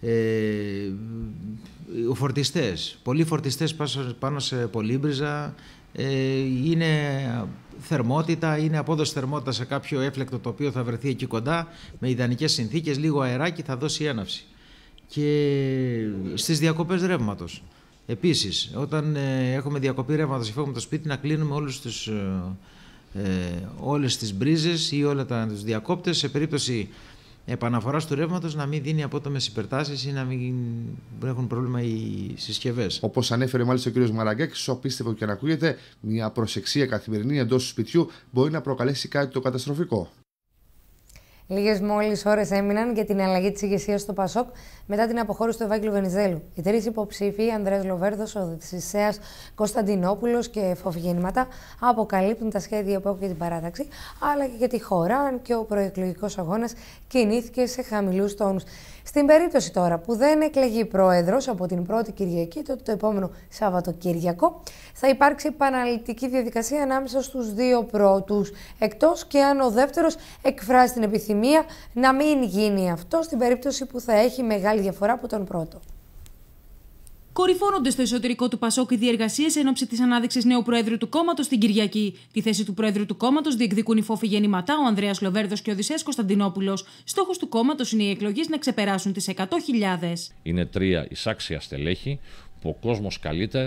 Φορτιστές. Πολλοί φορτιστές πάνω σε πολύμπριζα. Είναι θερμότητα, είναι απόδοση θερμότητα σε κάποιο έφλεκτο το οποίο θα βρεθεί εκεί κοντά με ιδανικές συνθήκες, λίγο αεράκι θα δώσει έναυση. Και στις διακοπές ρεύματος. Επίσης, όταν έχουμε διακοπή ρεύματος και φεύγουμε το σπίτι, να κλείνουμε όλες τις μπρίζες ή όλα τους διακόπτες σε περίπτωση επαναφοράς του ρεύματος, να μην δίνει απότομες υπερτάσεις ή να μην έχουν πρόβλημα οι συσκευές. Όπως ανέφερε μάλιστα ο κ. Μαραγκάκης, όσο απίστευτο και αν ακούγεται, μια προσεξία καθημερινή εντός του σπιτιού μπορεί να προκαλέσει κάτι το καταστροφικό. Λίγες μόλις ώρες έμειναν για την αλλαγή της ηγεσίας στο ΠΑΣΟΚ μετά την αποχώρηση του Ευάγγελου Βενιζέλου. Οι 3 υποψήφοι, Ανδρέας Λοβέρδος, ο Οδυσσέας Κωνσταντινόπουλος και Φοφιγεννήματα, αποκαλύπτουν τα σχέδια που έχουν για την παράταξη, αλλά και για τη χώρα, αν και ο προεκλογικός αγώνας κινήθηκε σε χαμηλούς τόνους. Στην περίπτωση τώρα που δεν εκλεγεί πρόεδρος από την πρώτη Κυριακή, τότε το επόμενο Σαββατοκύριακο, θα υπάρξει επαναληπτική διαδικασία ανάμεσα στους 2 πρώτους, εκτός και αν ο δεύτερος εκφράσει την επιθυμία να μην γίνει αυτό στην περίπτωση που θα έχει μεγάλη διαφορά από τον πρώτο. Κορυφώνονται στο εσωτερικό του ΠΑΣΟΚ οι διεργασίες εν ώψη της ανάδειξης νέου Προέδρου του κόμματος την Κυριακή. Τη θέση του Προέδρου του κόμματος διεκδικούν οι Φοφιγεννηματά, ο Ανδρέας Λοβέρδος και ο Οδυσσέας Κωνσταντινόπουλος. Στόχος του κόμματος είναι οι εκλογές να ξεπεράσουν τις 100.000. Είναι 3 εισάξια στελέχη που ο κόσμος καλείται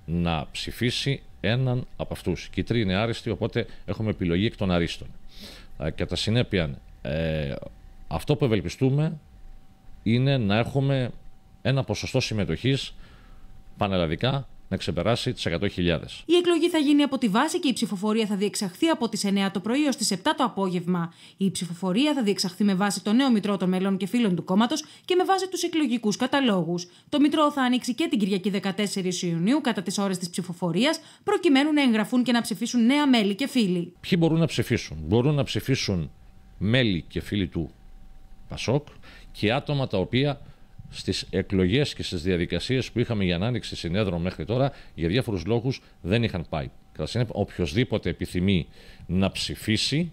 να ψηφίσει έναν από αυτούς. Και οι τρεις είναι άριστοι, οπότε έχουμε επιλογή εκ των αρίστων. Κατά συνέπεια, αυτό που ευελπιστούμε είναι να έχουμε ένα ποσοστό συμμετοχής πανελλαδικά να ξεπεράσει τις 100.000. Η εκλογή θα γίνει από τη βάση και η ψηφοφορία θα διεξαχθεί από τις 9 το πρωί ως τις 7 το απόγευμα. Η ψηφοφορία θα διεξαχθεί με βάση το νέο μητρό των μελών και φίλων του κόμματος και με βάση τους εκλογικούς καταλόγους. Το μητρό θα ανοίξει και την Κυριακή 14 Ιουνίου κατά τις ώρες της ψηφοφορίας, προκειμένου να εγγραφούν και να ψηφίσουν νέα μέλη και φίλοι. Ποιοι μπορούν να ψηφίσουν? Μπορούν να ψηφίσουν μέλη και φίλοι του Πασόκ και άτομα τα οποία στις εκλογές και στις διαδικασίες που είχαμε για ανάνοιξη συνέδρων μέχρι τώρα, για διάφορους λόγους δεν είχαν πάει. Κατά συνέπεια, οποιοδήποτε επιθυμεί να ψηφίσει,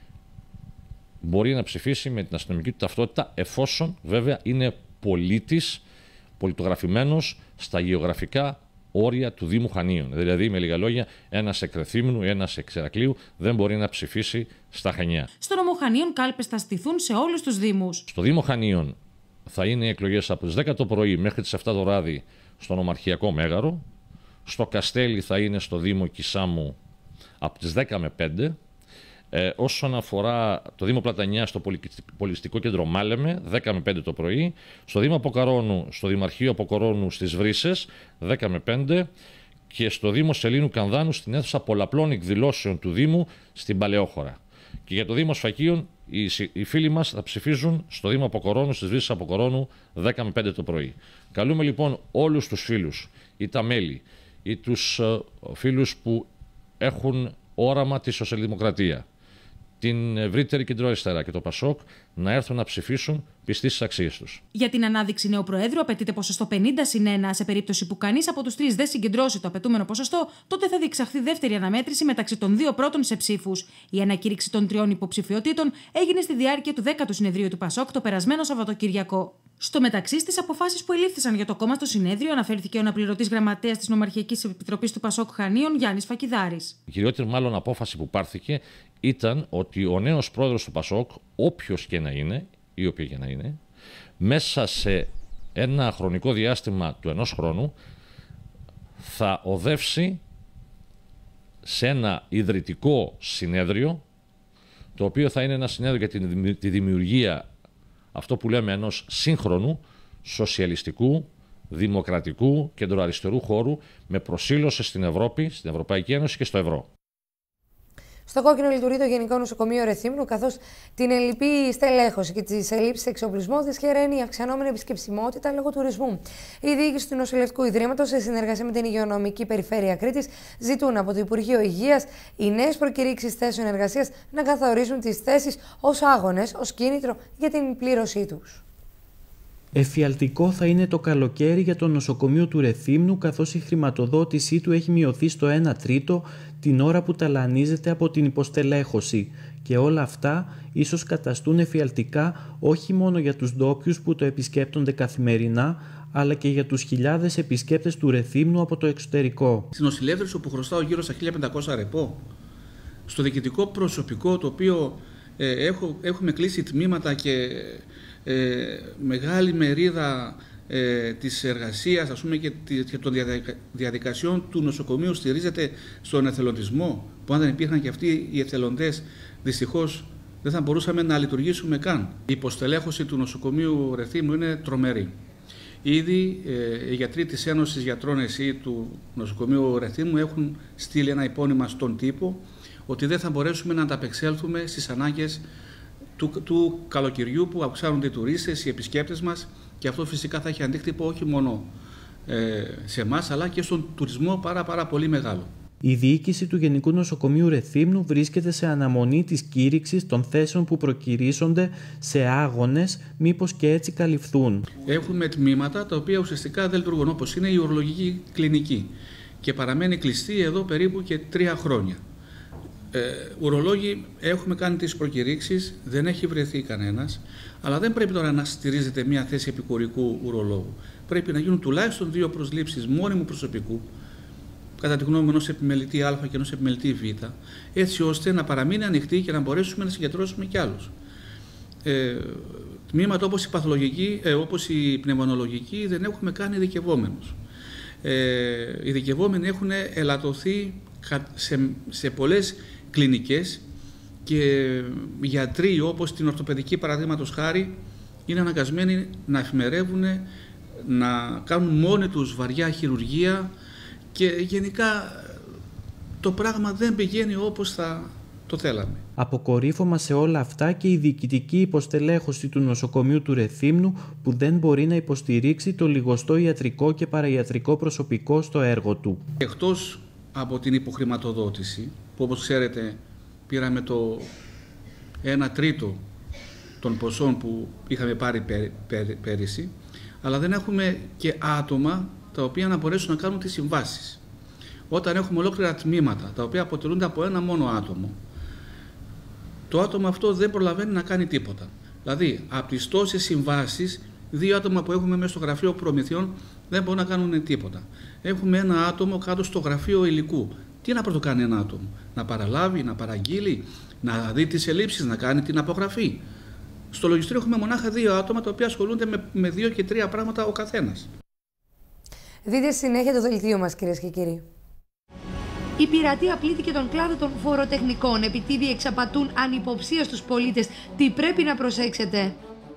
μπορεί να ψηφίσει με την αστυνομική του ταυτότητα, εφόσον βέβαια είναι πολίτης, πολιτογραφημένος στα γεωγραφικά όρια του Δήμου Χανίων. Δηλαδή, με λίγα λόγια, ένας εκ Ρεθύμνου, ένας εκ Ηρακλείου δεν μπορεί να ψηφίσει στα Χανιά. Στο νομό Χανίων κάλπες θα στηθούν σε όλους τους Δήμους. Στο Δήμο Χανίων θα είναι οι εκλογές από τις 10 το πρωί μέχρι τις 7 το βράδυ στο Νομαρχιακό Μέγαρο. Στο Καστέλι θα είναι στο Δήμο Κισάμου από τις 10 με 5. Όσον αφορά το Δήμο Πλατανιά, στο Πολιτιστικό Κέντρο Μάλεμε, 10 με 5 το πρωί. Στο Δήμο Αποκαρώνου, στο Δημαρχείο Αποκαρώνου στις Βρύσσες, 10 με 5. Και στο Δήμο Σελήνου Κανδάνου, στην αίθουσα πολλαπλών εκδηλώσεων του Δήμου, στην Παλαιόχώρα. Και για το Δήμο Σφακίων, οι φίλοι μας θα ψηφίζουν στο Δήμο Αποκορώνου, στις Βρύσσες Αποκορώνου, 10 με 5 το πρωί. Καλούμε λοιπόν όλους τους φίλους, ή τα μέλη, ή τους φίλους που έχουν όραμα τη σοσιαλδημοκρατία, την ευρύτερη κεντροαριστερά και το Πασόκ, να έρθουν να ψηφίσουν πιστοί στις αξίες τους. Για την ανάδειξη νέου Προέδρου απαιτείται ποσοστό 50-1. Σε περίπτωση που κανείς από τους τρεις δεν συγκεντρώσει το απαιτούμενο ποσοστό, τότε θα διεξαχθεί δεύτερη αναμέτρηση μεταξύ των δύο πρώτων σε ψήφους. Η ανακήρυξη των τριών υποψηφιότητων έγινε στη διάρκεια του 10ου συνεδρίου του Πασόκ το περασμένο Σαββατοκυριακό. Στο μεταξύ, στις αποφάσεις που ελήφθησαν για το κόμμα στο συνέδριο, αναφέρθηκε ο αναπληρωτής γραμματέας της Νομαρχιακής Επιτροπής του Πασόκ Χανίων, Γιάννης Φακιδάρης. Η κυριότερη μάλλον απόφαση που πάρθηκε ήταν ότι ο νέος πρόεδρος του Πασόκ, όποιος και να είναι, ή όποια και να είναι, μέσα σε ένα χρονικό διάστημα του 1 χρόνου θα οδεύσει σε ένα ιδρυτικό συνέδριο, το οποίο θα είναι ένα συνέδριο για τη δημιουργία, αυτό που λέμε, ενός σύγχρονου, σοσιαλιστικού, δημοκρατικού, κεντροαριστερού χώρου με προσήλωση στην Ευρώπη, στην Ευρωπαϊκή Ένωση και στο ευρώ. Στο κόκκινο λειτουργεί το Γενικό Νοσοκομείο Ρεθύμνου, καθώς την ελλειπή στελέχωση και τις ελλείψεις εξοπλισμού δυσχεραίνει η αυξανόμενη επισκεψιμότητα λόγω τουρισμού. Η διοίκηση του Νοσηλευτικού Ιδρύματος, σε συνεργασία με την Υγειονομική Περιφέρεια Κρήτης, ζητούν από το Υπουργείο Υγείας οι νέες προκηρύξεις θέσεων εργασίας να καθορίζουν τις θέσεις ως άγονες, ως κίνητρο για την πλήρωσή τους. Εφιαλτικό θα είναι το καλοκαίρι για το νοσοκομείο του Ρεθύμνου, καθώς η χρηματοδότησή του έχει μειωθεί στο 1/3 την ώρα που ταλανίζεται από την υποστελέχωση. Και όλα αυτά ίσως καταστούν εφιαλτικά όχι μόνο για τους ντόπιους που το επισκέπτονται καθημερινά, αλλά και για τους χιλιάδες επισκέπτες του Ρεθύμνου από το εξωτερικό. Στην νοσηλεύτρηση όπου χρωστάω γύρω στα 1.500 ρεπό, στο διοικητικό προσωπικό το οποίο έχουμε κλείσει τμήματα και μεγάλη μερίδα της εργασίας, ας πούμε, και των διαδικασιών του νοσοκομείου στηρίζεται στον εθελοντισμό, που αν δεν υπήρχαν και αυτοί οι εθελοντές, δυστυχώς δεν θα μπορούσαμε να λειτουργήσουμε καν. Η υποστελέχωση του νοσοκομείου Ρεθύμνου είναι τρομερή. Ήδη οι γιατροί της Ένωσης Γιατρών ΕΣΥ του νοσοκομείου Ρεθύμνου έχουν στείλει ένα υπόνοιμα στον τύπο ότι δεν θα μπορέσουμε να ανταπεξέλθουμε στις ανάγκες του καλοκαιριού που αυξάνονται οι τουρίστες, οι επισκέπτες μας, και αυτό φυσικά θα έχει αντίκτυπο όχι μόνο σε εμάς αλλά και στον τουρισμό πάρα πολύ μεγάλο. Η διοίκηση του Γενικού Νοσοκομείου Ρεθύμνου βρίσκεται σε αναμονή της κήρυξης των θέσεων που προκηρύσσονται σε άγονες, μήπως και έτσι καλυφθούν. Έχουμε τμήματα τα οποία ουσιαστικά δεν λειτουργούν, όπως είναι η ουρολογική κλινική, και παραμένει κλειστή εδώ περίπου και 3 χρόνια. Ουρολόγοι έχουμε κάνει τις προκηρύξεις, δεν έχει βρεθεί κανένας, αλλά δεν πρέπει τώρα να στηρίζεται μια θέση επικουρικού ουρολόγου. Πρέπει να γίνουν τουλάχιστον 2 προσλήψεις μόνιμου προσωπικού, κατά τη γνώμη ενός επιμελητή Α και ενός επιμελητή Β, έτσι ώστε να παραμείνει ανοιχτή και να μπορέσουμε να συγκεντρώσουμε κι άλλους. Τμήματα όπως η παθολογική, όπως η πνευμονολογική δεν έχουμε κάνει ειδικευόμενους. ειδικευόμενοι έχουν ελαττωθεί σε πολλές κλινικές και γιατροί όπως την ορθοπαιδική παραδείγματος χάρη είναι αναγκασμένοι να εφημερεύουν, να κάνουν μόνοι τους βαριά χειρουργία και γενικά το πράγμα δεν πηγαίνει όπως θα το θέλαμε. Αποκορύφωμα σε όλα αυτά και η διοικητική υποστελέχωση του νοσοκομείου του Ρεθύμνου που δεν μπορεί να υποστηρίξει το λιγοστό ιατρικό και παραϊατρικό προσωπικό στο έργο του. Εκτός από την υποχρηματοδότηση που όπως ξέρετε πήραμε το 1/3 των ποσών που είχαμε πάρει πέρυσι, αλλά δεν έχουμε και άτομα τα οποία να μπορέσουν να κάνουν τις συμβάσεις. Όταν έχουμε ολόκληρα τμήματα τα οποία αποτελούνται από ένα μόνο άτομο, το άτομο αυτό δεν προλαβαίνει να κάνει τίποτα. Δηλαδή, από τις τόσες συμβάσεις, 2 άτομα που έχουμε μέσα στο γραφείο προμηθειών δεν μπορούν να κάνουν τίποτα. Έχουμε ένα άτομο κάτω στο γραφείο υλικού. Τι να πρωτοκάνει ένα άτομο? Να παραλάβει, να παραγγείλει, να δει τις ελλείψεις, να κάνει την απογραφή. Στο λογιστήριο έχουμε μονάχα 2 άτομα τα οποία ασχολούνται με 2 και 3 πράγματα ο καθένας. Δείτε συνέχεια το δελτίο μας, κυρίες και κύριοι. Η πειρατεία πλήττει και τον κλάδο των φοροτεχνικών. Επιτίδιοι εξαπατούν ανυποψία στους πολίτες. Τι πρέπει να προσέξετε?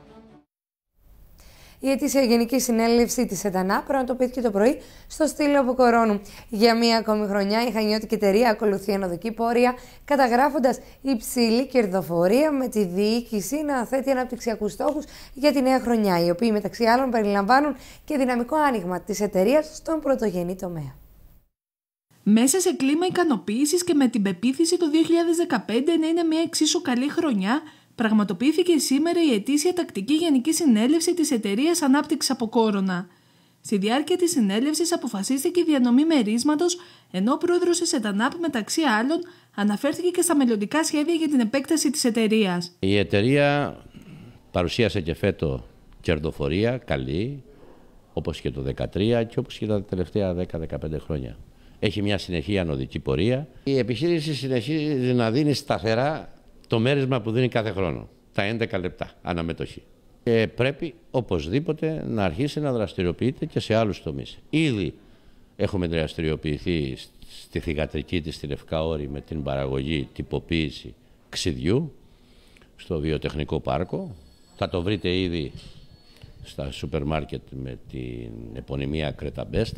Η ετήσια Γενική Συνέλευση της ΕΤΑΝΑ πραγματοποιήθηκε το πρωί στο Στήλο Αποκορώνου. Για μία ακόμη χρονιά η χανιώτικη εταιρεία ακολουθεί ενωδική πορεία, καταγράφοντας υψηλή κερδοφορία με τη διοίκηση να θέτει αναπτυξιακούς στόχους για τη νέα χρονιά, οι οποίοι μεταξύ άλλων περιλαμβάνουν και δυναμικό άνοιγμα της εταιρείας στον πρωτογενή τομέα. Μέσα σε κλίμα ικανοποίησης και με την πεποίθηση το 2015 να είναι μια εξίσου καλή χρονιά, πραγματοποιήθηκε σήμερα η ετήσια τακτική Γενική Συνέλευση της Εταιρείας Ανάπτυξης Αποκόρονα. Στη διάρκεια της συνέλευσης αποφασίστηκε η διανομή μερίσματος, ενώ ο πρόεδρος της ΕΤΑΝΑΠ μεταξύ άλλων αναφέρθηκε και στα μελλοντικά σχέδια για την επέκταση της εταιρείας. Η εταιρεία παρουσίασε και φέτο κερδοφορία καλή, όπως και το 2013 και όπως και τα τελευταία 10-15 χρόνια. Έχει μια συνεχή ανωδική πορεία. Η επιχείρηση συνεχίζει να δίνει σταθερά το μέρισμα που δίνει κάθε χρόνο, τα 11 λεπτά αναμετοχή. Και πρέπει οπωσδήποτε να αρχίσει να δραστηριοποιείται και σε άλλους τομείς. Ήδη έχουμε δραστηριοποιηθεί στη θυγατρική της στη Λευκαόρη με την παραγωγή, τυποποίηση ξυδιού στο βιοτεχνικό πάρκο. Θα το βρείτε ήδη στα σούπερ μάρκετ με την επωνυμία Creta Best.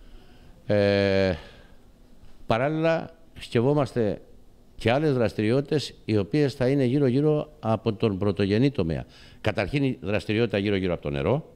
Παράλληλα σκευόμαστε και άλλες δραστηριότητες οι οποίες θα είναι γύρω-γύρω από τον πρωτογενή τομέα. Καταρχήν η δραστηριότητα γύρω-γύρω από το νερό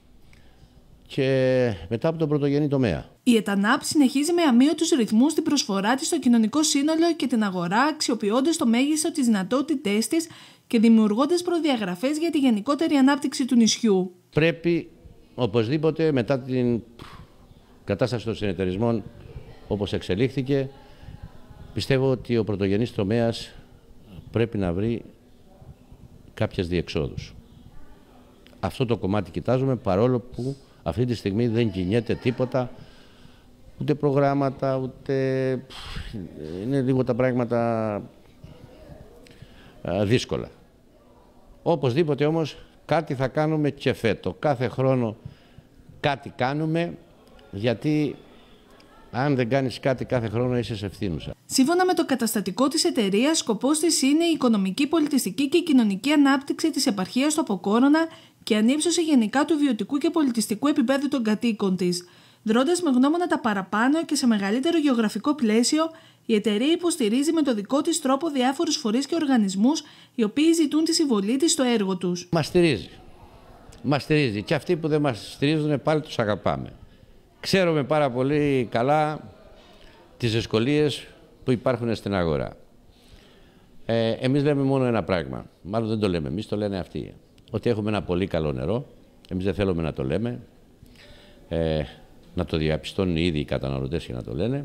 και μετά από τον πρωτογενή τομέα. Η ΕΤΑΝΑΠ συνεχίζει με αμύωτους ρυθμούς την προσφορά της στο κοινωνικό σύνολο και την αγορά, αξιοποιώντας το μέγιστο τις δυνατότητές της και δημιουργώντας προδιαγραφές για τη γενικότερη ανάπτυξη του νησιού. Πρέπει οπωσδήποτε μετά την κατάσταση των συνεταιρισμών όπως εξελίχθηκε, πιστεύω ότι ο πρωτογενής τομέας πρέπει να βρει κάποιες διεξόδους. Αυτό το κομμάτι κοιτάζουμε, παρόλο που αυτή τη στιγμή δεν κινιέται τίποτα, ούτε προγράμματα, ούτε... είναι λίγο τα πράγματα δύσκολα. Οπωσδήποτε όμως κάτι θα κάνουμε και φέτο. Κάθε χρόνο κάτι κάνουμε, γιατί αν δεν κάνεις κάτι κάθε χρόνο είσαι σε ευθύνουσα. Σύμφωνα με το καταστατικό της εταιρείας, σκοπός της είναι η οικονομική, πολιτιστική και κοινωνική ανάπτυξη της επαρχίας του Αποκόρονα και ανύψωση γενικά του βιωτικού και πολιτιστικού επίπεδου των κατοίκων της. Δρώντας με γνώμονα τα παραπάνω και σε μεγαλύτερο γεωγραφικό πλαίσιο, η εταιρεία υποστηρίζει με το δικό της τρόπο διάφορους φορείς και οργανισμούς, οι οποίοι ζητούν τη συμβολή της στο έργο τους. Μας στηρίζει. Μας στηρίζει. Και αυτοί που δεν μας στηρίζουν πάλι τους αγαπάμε. Ξέρουμε πάρα πολύ καλά τις δυσκολίες που υπάρχουν στην αγορά. Εμείς λέμε μόνο ένα πράγμα. Μάλλον δεν το λέμε εμείς, το λένε αυτοί. Ότι έχουμε ένα πολύ καλό νερό. Εμείς δεν θέλουμε να το λέμε. Να το διαπιστώνουν ήδη οι καταναλωτές και να το λένε.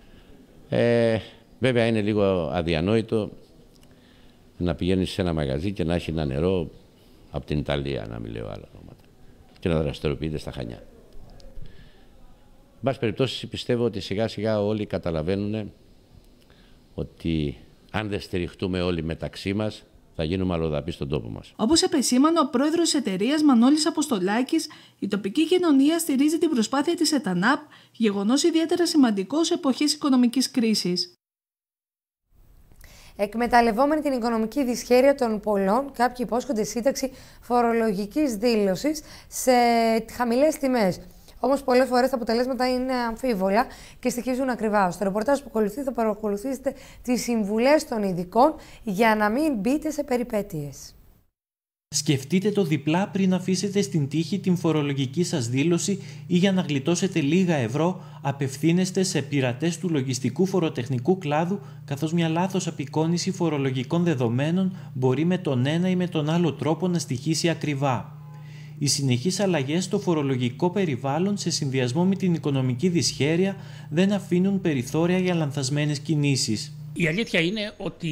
Βέβαια είναι λίγο αδιανόητο να πηγαίνεις σε ένα μαγαζί και να έχει ένα νερό από την Ιταλία, να μην λέω άλλα ονόματα, και να δραστηριοποιείται στα Χανιά. Εν πάση περιπτώσει, πιστεύω ότι σιγά σιγά όλοι καταλαβαίνουν ότι αν δεν στηριχτούμε όλοι μεταξύ μας, θα γίνουμε αλλοδαποί στον τόπο μας. Όπως επεσήμανε ο πρόεδρος της εταιρείας Μανώλης Αποστολάκης, η τοπική κοινωνία στηρίζει την προσπάθεια της ΕΤΑΝΑΠ, γεγονός ιδιαίτερα σημαντικό σε εποχές οικονομικής κρίσης. Εκμεταλλευόμενοι την οικονομική δυσχέρεια των πολλών, κάποιοι υπόσχονται σύνταξη φορολογικής δήλωσης σε χαμηλές τιμές. Όμως, πολλές φορές τα αποτελέσματα είναι αμφίβολα και στοιχίζουν ακριβά. Στο ρεπορτάζ που ακολουθεί θα παρακολουθήσετε τις συμβουλές των ειδικών για να μην μπείτε σε περιπέτειες. Σκεφτείτε το διπλά πριν αφήσετε στην τύχη την φορολογική σας δήλωση ή για να γλιτώσετε λίγα ευρώ απευθύνεστε σε πειρατές του λογιστικού φοροτεχνικού κλάδου, καθώς μια λάθος απεικόνιση φορολογικών δεδομένων μπορεί με τον ένα ή με τον άλλο τρόπο να στοιχήσει ακριβά. Οι συνεχείς αλλαγές στο φορολογικό περιβάλλον σε συνδυασμό με την οικονομική δυσχέρεια δεν αφήνουν περιθώρια για λανθασμένες κινήσεις. Η αλήθεια είναι ότι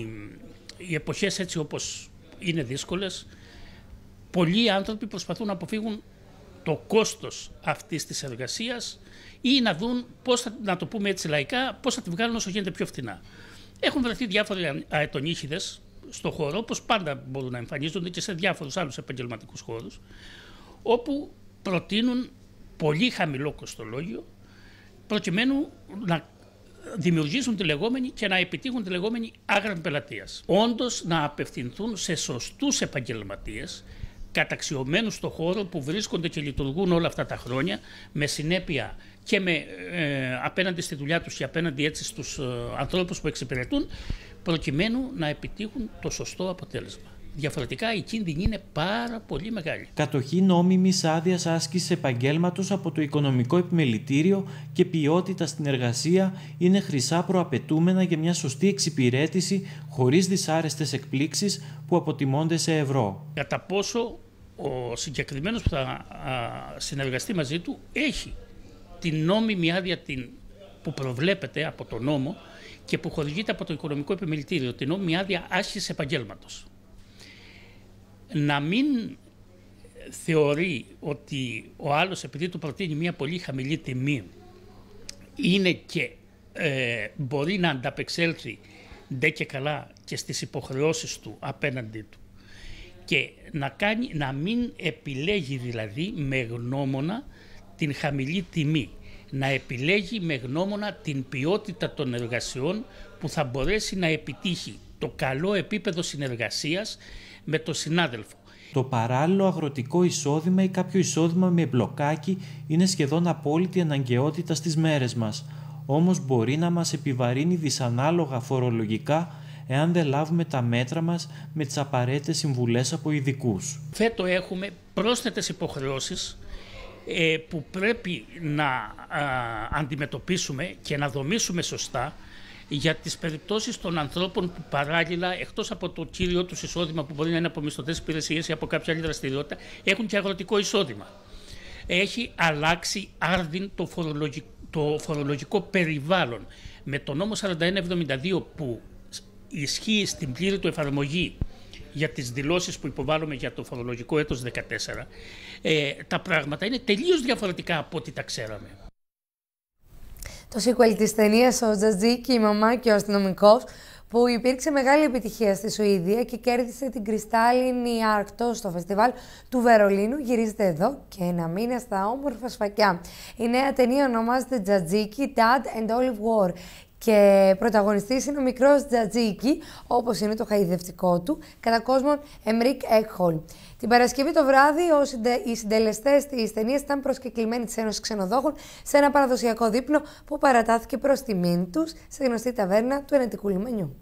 οι εποχές έτσι όπως είναι δύσκολες, πολλοί άνθρωποι προσπαθούν να αποφύγουν το κόστος αυτής της εργασίας ή να δουν πώς θα, να το πούμε έτσι λαϊκά, πώς θα τη βγάλουν όσο γίνεται πιο φθηνά. Έχουν βρεθεί διάφοροι αετονύχηδες στον χώρο, όπως πάντα μπορούν να εμφανίζονται και σε διάφορους άλλους επαγγελματικούς χώρους, όπου προτείνουν πολύ χαμηλό κοστολόγιο προκειμένου να δημιουργήσουν τη λεγόμενη και να επιτύχουν τη λεγόμενη άγραμη πελατείας. Όντως να απευθυνθούν σε σωστούς επαγγελματίες, καταξιωμένους στον χώρο που βρίσκονται και λειτουργούν όλα αυτά τα χρόνια, με συνέπεια και απέναντι στη δουλειά τους και απέναντι έτσι στους ανθρώπους που εξυπηρετούν, προκειμένου να επιτύχουν το σωστό αποτέλεσμα. Διαφορετικά η κίνδυνη είναι πάρα πολύ μεγάλη. Κατοχή νόμιμης άδειας άσκησης επαγγέλματος από το Οικονομικό Επιμελητήριο και ποιότητα στην εργασία είναι χρυσά προαπαιτούμενα για μια σωστή εξυπηρέτηση χωρίς δυσάρεστες εκπλήξεις που αποτιμώνται σε ευρώ. Κατά πόσο ο συγκεκριμένος που θα συνεργαστεί μαζί του έχει την νόμιμη άδεια που προβλέπεται από το νόμο και που χορηγείται από το Οικονομικό Επιμελητήριο, την νόμιμη άδεια άσκησης επαγγέλματος. Να μην θεωρεί ότι ο άλλος, επειδή του προτείνει μια πολύ χαμηλή τιμή, είναι και μπορεί να ανταπεξέλθει ντε και καλά και στις υποχρεώσεις του απέναντί του. Και να μην επιλέγει δηλαδή με γνώμονα την χαμηλή τιμή. Να επιλέγει με γνώμονα την ποιότητα των εργασιών που θα μπορέσει να επιτύχει το καλό επίπεδο συνεργασίας με τον συνάδελφο. Το παράλληλο αγροτικό εισόδημα ή κάποιο εισόδημα με μπλοκάκι είναι σχεδόν απόλυτη αναγκαιότητα στις μέρες μας. Όμως μπορεί να μας επιβαρύνει δυσανάλογα φορολογικά εάν δεν λάβουμε τα μέτρα μας με τις απαραίτητες συμβουλές από ειδικούς. Φέτο έχουμε πρόσθετες υποχρεώσεις που πρέπει να αντιμετωπίσουμε και να δομήσουμε σωστά για τις περιπτώσεις των ανθρώπων που παράλληλα, εκτός από το κύριο τους εισόδημα που μπορεί να είναι από μισθωτές υπηρεσίες ή από κάποια άλλη δραστηριότητα, έχουν και αγροτικό εισόδημα. Έχει αλλάξει άρδιν το φορολογικό περιβάλλον. Με το νόμο 4172 που ισχύει στην πλήρη του εφαρμογή για τις δηλώσεις που υποβάλλουμε για το φορολογικό έτος 14, τα πράγματα είναι τελείως διαφορετικά από ό,τι τα ξέραμε. Το sequel της ταινίας «Ο Τζατζίκι, η μαμά και ο αστυνομικός», που υπήρξε μεγάλη επιτυχία στη Σουηδία και κέρδισε την κρυστάλλινη Άρκτο στο φεστιβάλ του Βερολίνου, γυρίζεται εδώ και ένα μήνα στα όμορφα σφακιά. Η νέα ταινία ονομάζεται «Τζατζίκι, Dad and Olive War» και πρωταγωνιστής είναι ο μικρός Τζατζίκι, όπως είναι το χαϊδευτικό του, κατά κόσμον Εμρίκ Έκχολ. Την Παρασκευή το βράδυ, οι συντελεστές της ταινίας ήταν προσκεκλημένοι της Ένωσης Ξενοδόχων σε ένα παραδοσιακό δείπνο που παρατάθηκε προς τιμήν τους σε γνωστή ταβέρνα του Ενετικού λιμανιού.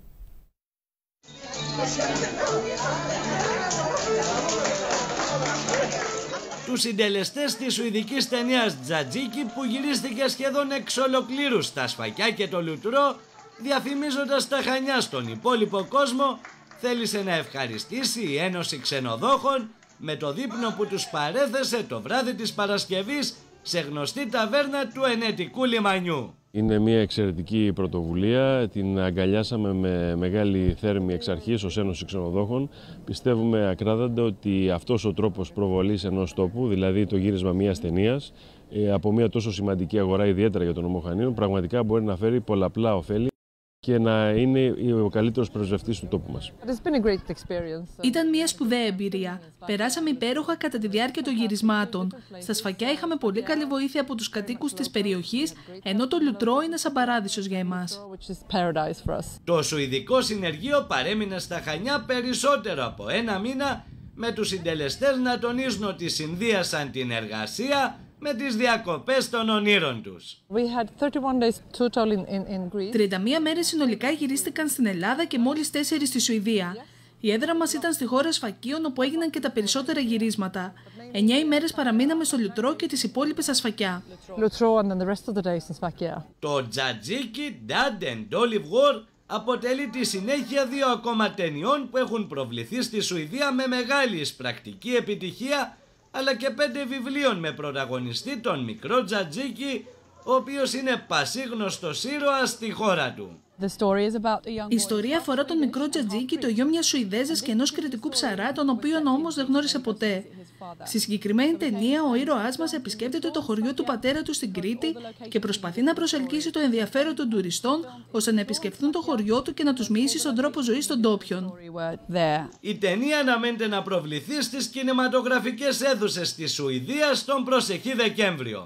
Τους συντελεστές της σουηδικής ταινίας Τζατζίκι, που γυρίστηκε σχεδόν εξ ολοκλήρου στα σφακιά και το λουτρό, διαφημίζοντας τα Χανιά στον υπόλοιπο κόσμο, θέλησε να ευχαριστήσει η Ένωση Ξενοδόχων με το δείπνο που τους παρέθεσε το βράδυ της Παρασκευής σε γνωστή ταβέρνα του Ενετικού λιμανιού. Είναι μια εξαιρετική πρωτοβουλία, την αγκαλιάσαμε με μεγάλη θέρμη εξ αρχής ως Ένωση Ξενοδόχων. Πιστεύουμε ακράδαντα ότι αυτός ο τρόπος προβολής ενός τόπου, δηλαδή το γύρισμα μιας ταινίας, από μια τόσο σημαντική αγορά, ιδιαίτερα για τον Νομό Χανίων, πραγματικά μπορεί να φέρει πολλαπλά ωφέλη. και να είναι ο καλύτερος πρεσβευτής του τόπου μας. Ήταν μια σπουδαία εμπειρία. Περάσαμε υπέροχα κατά τη διάρκεια των γυρισμάτων. Στα Σφακιά είχαμε πολύ καλή βοήθεια από τους κατοίκους της περιοχής, ενώ το Λουτρό είναι σαν παράδεισος για εμάς. Το Σουηδικό Συνεργείο παρέμεινε στα Χανιά περισσότερο από ένα μήνα, με τους συντελεστές να τονίζουν ότι συνδύασαν την εργασία με τις διακοπές των ονείρων τους. 31 μέρες συνολικά γυρίστηκαν στην Ελλάδα και μόλις 4 στη Σουηδία. Η έδρα μας ήταν στη χώρα Σφακίων, όπου έγιναν και τα περισσότερα γυρίσματα. 9 ημέρες παραμείναμε στο Λουτρό και τις υπόλοιπες στα Σφακιά. Το Τζατζίκι Dead and Olive War αποτελεί τη συνέχεια 2 ακόμα ταινιών που έχουν προβληθεί στη Σουηδία με μεγάλη εισπρακτική επιτυχία, αλλά και 5 βιβλίων με πρωταγωνιστή τον μικρό Τζατζίκι, ο οποίος είναι πασίγνωστος ήρωας στη χώρα του. Η ιστορία αφορά τον μικρό Τζατζίκι, το γιο μιας Σουηδέζας και ενός κριτικού ψαρά, τον οποίον όμως δεν γνώρισε ποτέ. Στη συγκεκριμένη ταινία, ο ήρωάς μας επισκέπτεται το χωριό του πατέρα του στην Κρήτη και προσπαθεί να προσελκύσει το ενδιαφέρον των τουριστών, ώστε να επισκεφθούν το χωριό του και να τους μοιήσει στον τρόπο ζωής των ντόπιων. Η ταινία αναμένεται να προβληθεί στις κινηματογραφικές αίθουσες της Σουηδίας τον προσεχή Δεκέμβριο.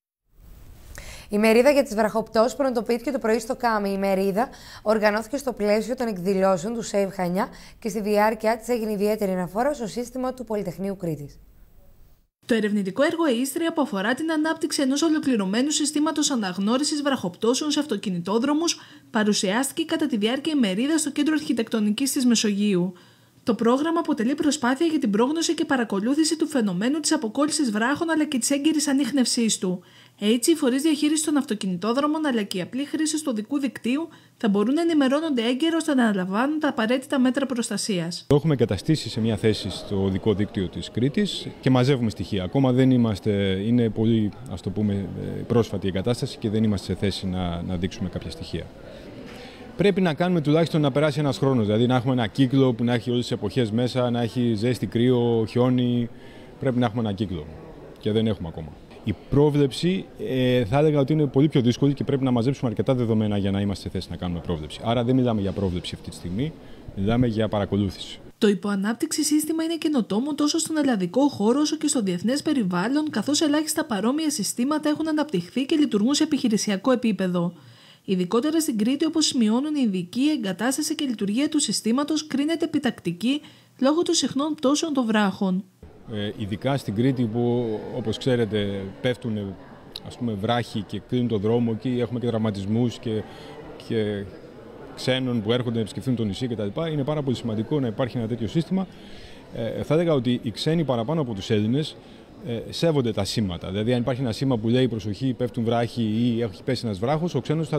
Η μερίδα για τις βραχοπτώσεις πραγματοποιήθηκε το πρωί στο Κάμι. Η μερίδα οργανώθηκε στο πλαίσιο των εκδηλώσεων του Save Χανιά και στη διάρκεια της έγινε ιδιαίτερη αναφορά στο σύστημα του Πολυτεχνείου Κρήτης. Το ερευνητικό έργο Αίστρια, που αφορά την ανάπτυξη ενός ολοκληρωμένου συστήματος αναγνώρισης βραχοπτώσεων σε αυτοκινητόδρομους, παρουσιάστηκε κατά τη διάρκεια ημερίδας στο Κέντρο Αρχιτεκτονικής της Μεσογείου. Το πρόγραμμα αποτελεί προσπάθεια για την πρόγνωση και παρακολούθηση του φαινομένου της αποκόλλησης βράχων αλλά και της έγκαιρης ανίχνευσής του. Έτσι, οι φορείς διαχείρισης των αυτοκινητόδρομων αλλά και οι απλοί χρήστες του οδικού δικτύου θα μπορούν να ενημερώνονται έγκαιρα ώστε να αναλαμβάνουν τα απαραίτητα μέτρα προστασίας. Το έχουμε καταστήσει σε μια θέση στο οδικό δίκτυο της Κρήτης και μαζεύουμε στοιχεία. Ακόμα δεν είμαστε, είναι πολύ, ας το πούμε, πρόσφατη η κατάσταση και δεν είμαστε σε θέση να δείξουμε κάποια στοιχεία. Πρέπει να κάνουμε τουλάχιστον να περάσει ένας χρόνος, δηλαδή να έχουμε ένα κύκλο που να έχει όλες τις εποχές μέσα, να έχει ζέστη, κρύο, χιόνι. Πρέπει να έχουμε ένα κύκλο και δεν έχουμε ακόμα. Η πρόβλεψη θα έλεγα ότι είναι πολύ πιο δύσκολη και πρέπει να μαζέψουμε αρκετά δεδομένα για να είμαστε σε θέση να κάνουμε πρόβλεψη. Άρα δεν μιλάμε για πρόβλεψη αυτή τη στιγμή, μιλάμε για παρακολούθηση. Το υποανάπτυξη σύστημα είναι καινοτόμο τόσο στον ελλαδικό χώρο όσο και στο διεθνές περιβάλλον, καθώς ελάχιστα παρόμοια συστήματα έχουν αναπτυχθεί και λειτουργούν σε επιχειρησιακό επίπεδο. Ειδικότερα στην Κρήτη, όπως σημειώνουν οι ειδικοί, η εγκατάσταση και λειτουργία του συστήματος κρίνεται επιτακτική λόγω των συχνών πτώσεων των βράχων. Ειδικά στην Κρήτη, που όπως ξέρετε πέφτουν βράχοι και κλείνουν το δρόμο και έχουμε και τραυματισμούς και ξένων που έρχονται να επισκεφθούν το νησί κτλ. Είναι πάρα πολύ σημαντικό να υπάρχει ένα τέτοιο σύστημα. Θα έλεγα ότι οι ξένοι παραπάνω από τους Έλληνες σέβονται τα σήματα. Δηλαδή, αν υπάρχει ένα σήμα που λέει προσοχή, πέφτουν βράχοι ή έχει πέσει ένας βράχος, ο ξένος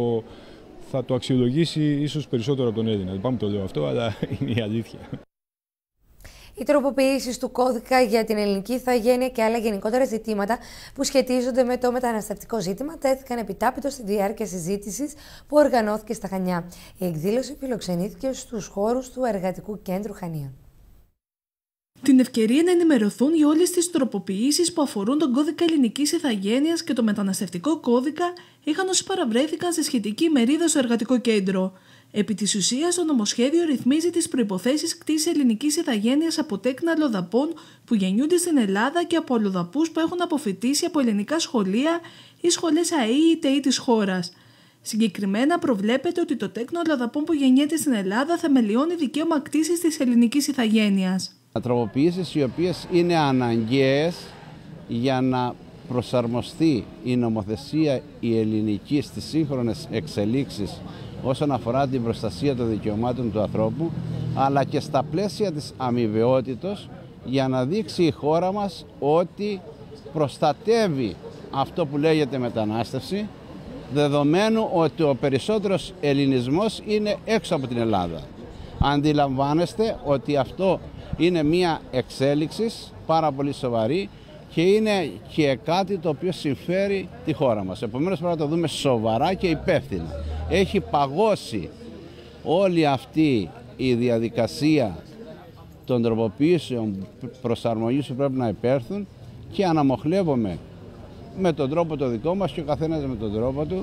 θα το αξιολογήσει ίσως περισσότερο από τον Έλληνα. Λυπάμαι το λέω αυτό, αλλά είναι η αλήθεια. Οι τροποποιήσεις του κώδικα για την ελληνική ηθαγένεια και άλλα γενικότερα ζητήματα που σχετίζονται με το μεταναστευτικό ζήτημα τέθηκαν επιτάπητος στη διάρκεια συζήτησης που οργανώθηκε στα Χανιά. Η εκδήλωση φιλοξενήθηκε στους χώρους του Εργατικού Κέντρου Χανίων. Την ευκαιρία να ενημερωθούν για όλες τις τροποποιήσεις που αφορούν τον κώδικα ελληνικής ηθαγένειας και το μεταναστευτικό κώδικα είχαν όσοι παραβρέθηκαν σε σχετική ημερίδα στο Εργατικό Κέντρο. Επί της ουσίας, το νομοσχέδιο ρυθμίζει τις προϋποθέσεις κτήσης ελληνικής ηθαγένειας από τέκνα αλλοδαπών που γεννιούνται στην Ελλάδα και από αλλοδαπούς που έχουν αποφοιτήσει από ελληνικά σχολεία ή σχολές ΑΕΗ ή ΤΕΗ της χώρας. Συγκεκριμένα, προβλέπεται ότι το τέκνο αλλοδαπών που γεννιέται στην Ελλάδα θεμελιώνει δικαίωμα κτήσης της ελληνικής ηθαγένειας. Τροποποιήσεις οι οποίες είναι αναγκαίες για να προσαρμοστεί η νομοθεσία η ελληνική στις σύγχρονες εξελίξεις όσον αφορά την προστασία των δικαιωμάτων του ανθρώπου, αλλά και στα πλαίσια της αμοιβαιότητος, για να δείξει η χώρα μας ότι προστατεύει αυτό που λέγεται μετανάστευση, δεδομένου ότι ο περισσότερος ελληνισμός είναι έξω από την Ελλάδα. Αντιλαμβάνεστε ότι αυτό είναι μια εξέλιξη πάρα πολύ σοβαρή και είναι και κάτι το οποίο συμφέρει τη χώρα μας. Επομένως πρέπει να το δούμε σοβαρά και υπεύθυνα. Έχει παγώσει όλη αυτή η διαδικασία των τροποποιήσεων προσαρμογής που πρέπει να υπέρθουν και αναμοχλεύομαι με τον τρόπο το δικό μας και ο καθένας με τον τρόπο του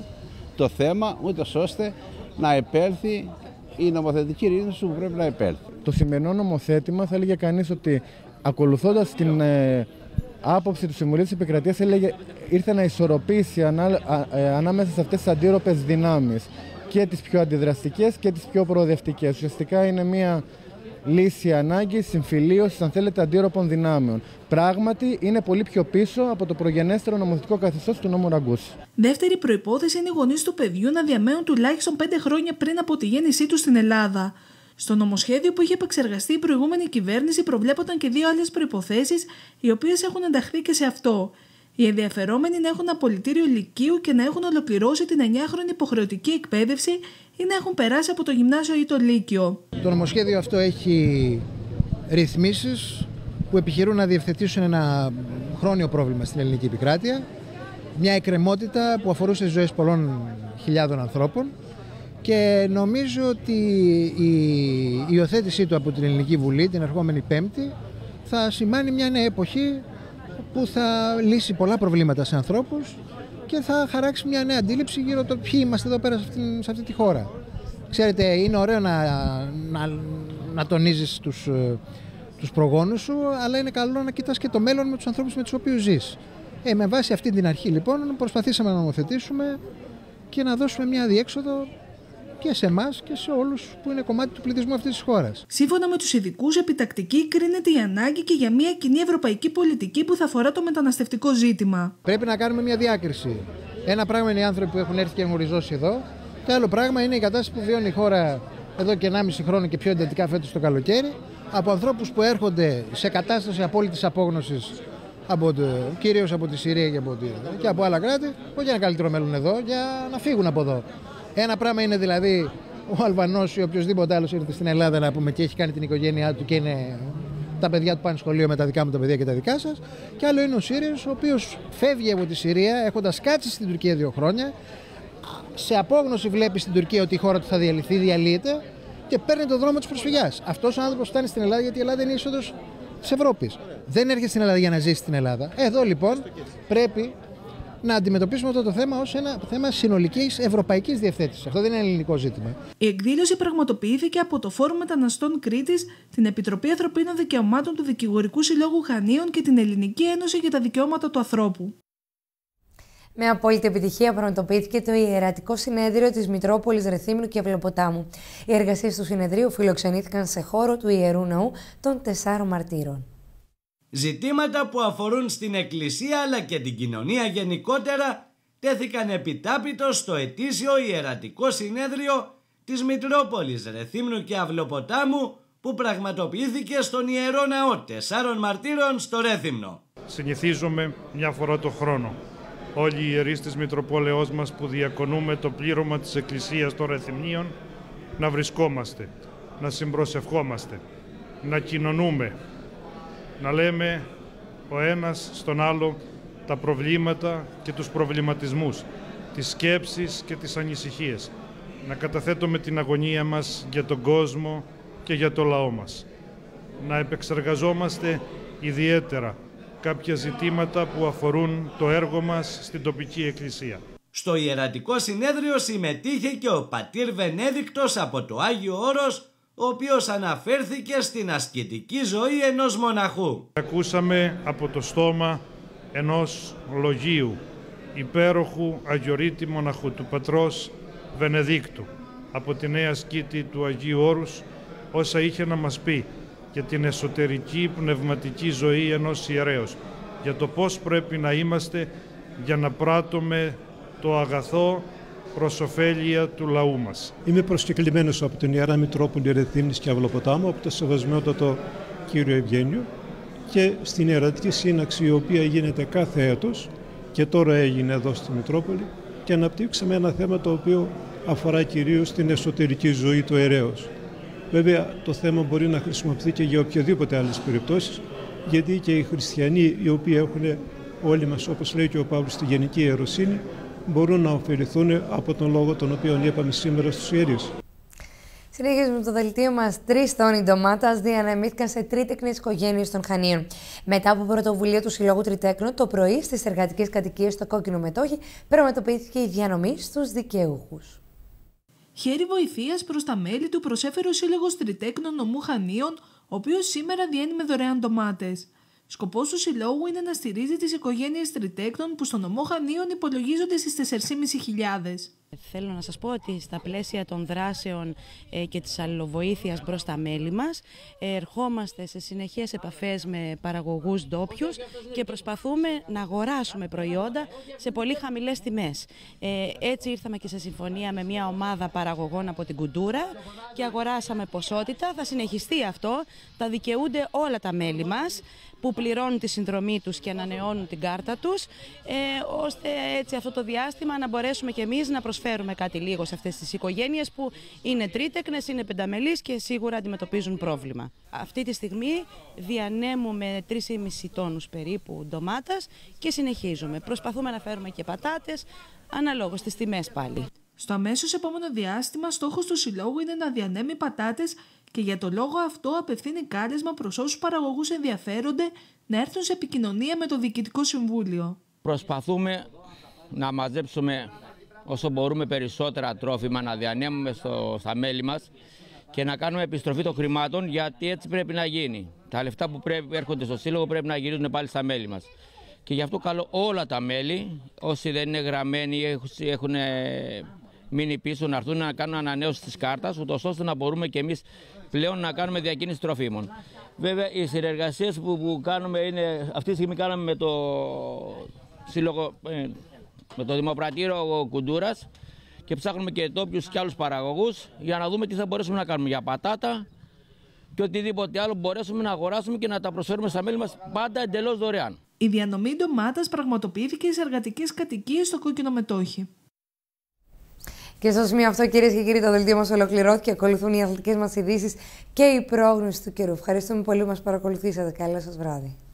το θέμα, ούτως ώστε να επέλθει η νομοθετική ρύθμιση που πρέπει να επέλθει. Το σημερινό νομοθέτημα θα έλεγε κανείς ότι, ακολουθώντας την άποψη του Συμβουλίου της Επικρατείας, ήρθε να ισορροπήσει ανάμεσα σε αυτές τις αντίρροπες δυνάμεις, και τις πιο αντιδραστικές και τις πιο προοδευτικές. Ουσιαστικά είναι μια λύση ανάγκης, συμφιλίωσης, αν θέλετε, αντίρροπων δυνάμεων. Πράγματι, είναι πολύ πιο πίσω από το προγενέστερο νομοθετικό καθεστώς του νόμου Ραγκούση. Δεύτερη προϋπόθεση είναι οι γονείς του παιδιού να διαμένουν τουλάχιστον 5 χρόνια πριν από τη γέννησή του στην Ελλάδα. Στο νομοσχέδιο που είχε επεξεργαστεί η προηγούμενη κυβέρνηση προβλέπονταν και 2 άλλες προϋποθέσεις, οι οποίες έχουν ενταχθεί και σε αυτό. Οι ενδιαφερόμενοι να έχουν απολυτήριο λυκείου και να έχουν ολοκληρώσει την 9χρονη υποχρεωτική εκπαίδευση ή να έχουν περάσει από το γυμνάσιο ή το λύκειο. Το νομοσχέδιο αυτό έχει ρυθμίσεις που επιχειρούν να διευθετήσουν ένα χρόνιο πρόβλημα στην ελληνική επικράτεια. Μια εκκρεμότητα που αφορούσε τις ζωές πολλών χιλιάδων ανθρώπων, και νομίζω ότι η υιοθέτησή του από την Ελληνική Βουλή την ερχόμενη Πέμπτη θα σημάνει μια νέα εποχή που θα λύσει πολλά προβλήματα σε ανθρώπους και θα χαράξει μια νέα αντίληψη γύρω το ποιοι είμαστε εδώ πέρα σε αυτή τη χώρα. Ξέρετε, είναι ωραίο να τονίζεις τους προγόνους σου, αλλά είναι καλό να κοιτάς και το μέλλον με τους ανθρώπους με τους οποίους ζεις. Με βάση αυτή την αρχή λοιπόν προσπαθήσαμε να νομοθετήσουμε και να δώσουμε μια διέξοδο και σε εμάς και σε όλους που είναι κομμάτι του πληθυσμού αυτής της χώρας. Σύμφωνα με τους ειδικούς, επιτακτική κρίνεται η ανάγκη και για μια κοινή ευρωπαϊκή πολιτική που θα αφορά το μεταναστευτικό ζήτημα. Πρέπει να κάνουμε μια διάκριση. Ένα πράγμα είναι οι άνθρωποι που έχουν έρθει και έχουν οριζώσει εδώ, και άλλο πράγμα είναι η κατάσταση που βιώνει η χώρα εδώ και 1,5 χρόνο και πιο εντατικά φέτος το καλοκαίρι, από ανθρώπους που έρχονται σε κατάσταση απόλυτης απόγνωσης, κυρίως από τη Συρία και από άλλα κράτη, όχι για ένα καλύτερο μέλλον εδώ, για να φύγουν από εδώ. Ένα πράγμα είναι δηλαδή ο Αλβανός ή οποιοδήποτε άλλος ήρθε στην Ελλάδα, να πούμε, και έχει κάνει την οικογένειά του και είναι τα παιδιά του πάνε σχολείο με τα δικά μου τα παιδιά και τα δικά σας. Και άλλο είναι ο Σύριος, ο οποίος φεύγει από τη Συρία έχοντας κάτσει στην Τουρκία 2 χρόνια. Σε απόγνωση βλέπει στην Τουρκία ότι η χώρα του θα διαλυθεί, διαλύεται και παίρνει τον δρόμο της προσφυγιάς. Αυτός ο άνθρωπος φτάνει στην Ελλάδα γιατί η Ελλάδα είναι είσοδος της Ευρώπης. Δεν έρχεται στην Ελλάδα για να ζήσει στην Ελλάδα. Εδώ λοιπόν πρέπει να αντιμετωπίσουμε αυτό το θέμα ως ένα θέμα συνολικής ευρωπαϊκής διευθέτησης. Αυτό δεν είναι ελληνικό ζήτημα. Η εκδήλωση πραγματοποιήθηκε από το Φόρουμ Μεταναστών Κρήτης, την Επιτροπή Ανθρωπίνων Δικαιωμάτων του Δικηγορικού Συλλόγου Χανίων και την Ελληνική Ένωση για τα Δικαιώματα του Ανθρώπου. Με απόλυτη επιτυχία πραγματοποιήθηκε το Ιερατικό Συνέδριο της Μητρόπολης Ρεθύμνου και Αυλοποτάμου. Οι εργασίες του συνεδρίου φιλοξενήθηκαν σε χώρο του Ιερού Ναού των 4 Μαρτύρων. Ζητήματα που αφορούν στην Εκκλησία αλλά και την κοινωνία γενικότερα τέθηκαν επιτάπητος στο ετήσιο Ιερατικό Συνέδριο της Μητρόπολης Ρεθύμνου και Αυλοποτάμου που πραγματοποιήθηκε στον Ιερό Ναό 4 Μαρτύρων στο Ρέθυμνο. Συνηθίζουμε μια φορά το χρόνο όλοι οι ιερείς της Μητροπόλεως μας που διακονούμε το πλήρωμα της Εκκλησίας των Ρεθυμνίων να βρισκόμαστε, να συμπροσευχόμαστε, να κοινωνούμε, να λέμε ο ένας στον άλλο τα προβλήματα και τους προβληματισμούς, τις σκέψεις και τις ανησυχίες, να καταθέτουμε την αγωνία μας για τον κόσμο και για το λαό μας, να επεξεργαζόμαστε ιδιαίτερα κάποια ζητήματα που αφορούν το έργο μας στην τοπική εκκλησία. Στο Ιερατικό Συνέδριο συμμετείχε και ο πατήρ Βενέδικτος από το Άγιο Όρος, ο οποίος αναφέρθηκε στην ασκητική ζωή ενός μοναχού. Ακούσαμε από το στόμα ενός λογίου, υπέροχου αγιορείτη μοναχού, του πατρός Βενεδίκτου, από τη νέα ασκήτη του Αγίου Όρους, όσα είχε να μας πει για την εσωτερική πνευματική ζωή ενός ιερέως, για το πώς πρέπει να είμαστε για να πράττουμε το αγαθό προς ωφέλεια του λαού μας. Είμαι προσκεκλημένος από την Ιερά Μητρόπολη Ρεθύμνης και Αυλοποτάμου, από το Σεβασμιότατο Κύριο Ευγένιο, και στην Ιερατική Σύναξη, η οποία γίνεται κάθε έτος και τώρα έγινε εδώ στη Μητρόπολη, και αναπτύξαμε ένα θέμα το οποίο αφορά κυρίως την εσωτερική ζωή του ιερέως. Βέβαια, το θέμα μπορεί να χρησιμοποιηθεί και για οποιοδήποτε άλλες περιπτώσεις, γιατί και οι χριστιανοί, οι οποίοι έχουν όλοι μας, όπως λέει και ο Παύλος, τη γενική ιεροσύνη, μπορούν να ωφεληθούν από τον λόγο τον οποίο είπαμε σήμερα στους ιερείς. Συνεχίζουμε με το δελτίο μας. 3 τόνοι ντομάτας διανεμήθηκαν σε τρίτεκνες οικογένειες των Χανίων. Μετά από πρωτοβουλία του Συλλόγου Τριτέκνων, το πρωί στις εργατικές κατοικίες στο Κόκκινο Μετόχι πραγματοποιήθηκε η διανομή στους δικαιούχους. Χέρι βοηθείας προς τα μέλη του προσέφερε ο Σύλλογος Τριτέκνων νομού Χανίων, ο οποίος σήμερα διένυμε δωρεάν ντομάτες. Σκοπός του Συλλόγου είναι να στηρίζει τις οικογένειες Τριτέκνων που στο νομό Χανίων υπολογίζονται στις 4.500. Θέλω να σας πω ότι στα πλαίσια των δράσεων και της αλληλοβοήθειας προς τα μέλη μας ερχόμαστε σε συνεχές επαφές με παραγωγούς ντόπιους και προσπαθούμε να αγοράσουμε προϊόντα σε πολύ χαμηλές τιμές. Έτσι ήρθαμε και σε συμφωνία με μια ομάδα παραγωγών από την Κουντούρα και αγοράσαμε ποσότητα. Θα συνεχιστεί αυτό, θα δικαιούνται όλα τα μέλη μας που πληρώνουν τη συνδρομή τους και ανανεώνουν την κάρτα τους, ώστε έτσι αυτό το διάστημα να μπορέσουμε και εμείς να προσφέρουμε κάτι λίγο σε αυτές τις οικογένειες που είναι τρίτεκνες, είναι πενταμελείς και σίγουρα αντιμετωπίζουν πρόβλημα. Αυτή τη στιγμή διανέμουμε 3,5 τόνους περίπου ντομάτας και συνεχίζουμε. Προσπαθούμε να φέρουμε και πατάτες, αναλόγως στις τιμές πάλι. Στο αμέσως επόμενο διάστημα, στόχος του Συλλόγου είναι να διανέμει πατάτες και για το λόγο αυτό απευθύνει κάλεσμα προς όσους παραγωγούς ενδιαφέρονται να έρθουν σε επικοινωνία με το Διοικητικό Συμβούλιο. Προσπαθούμε να μαζέψουμε όσο μπορούμε περισσότερα τρόφιμα, να διανέμουμε στα μέλη μας και να κάνουμε επιστροφή των χρημάτων, γιατί έτσι πρέπει να γίνει. Τα λεφτά που έρχονται στο Σύλλογο πρέπει να γυρίζουν πάλι στα μέλη μας. Και γι' αυτό καλώ όλα τα μέλη, όσοι δεν είναι γραμμένοι, έχουν μείνει πίσω, να έρθουν να κάνουν ανανέωση της κάρτας, ούτως ώστε να μπορούμε και εμείς πλέον να κάνουμε διακίνηση τροφίμων. Βέβαια, οι συνεργασίες που κάνουμε είναι, αυτή τη στιγμή κάναμε με το Σύλλογο, με το Δημοπρατήριο Κουντούρας και ψάχνουμε και ντόπιους και άλλους παραγωγούς για να δούμε τι θα μπορέσουμε να κάνουμε για πατάτα και οτιδήποτε άλλο μπορέσουμε να αγοράσουμε και να τα προσφέρουμε στα μέλη μας, πάντα εντελώς δωρεάν. Η διανομή ντομάτας πραγματοποιήθηκε σε εργατικές κατοικίες στο Κόκκινο Μετόχι. Και στο σημείο αυτό, κυρίες και κύριοι, το δελτίο μας ολοκληρώθηκε. Ακολουθούν οι αθλητικές μας ειδήσεις και η πρόγνωση του καιρού. Ευχαριστούμε πολύ που μας παρακολουθήσατε. Καλό σας βράδυ.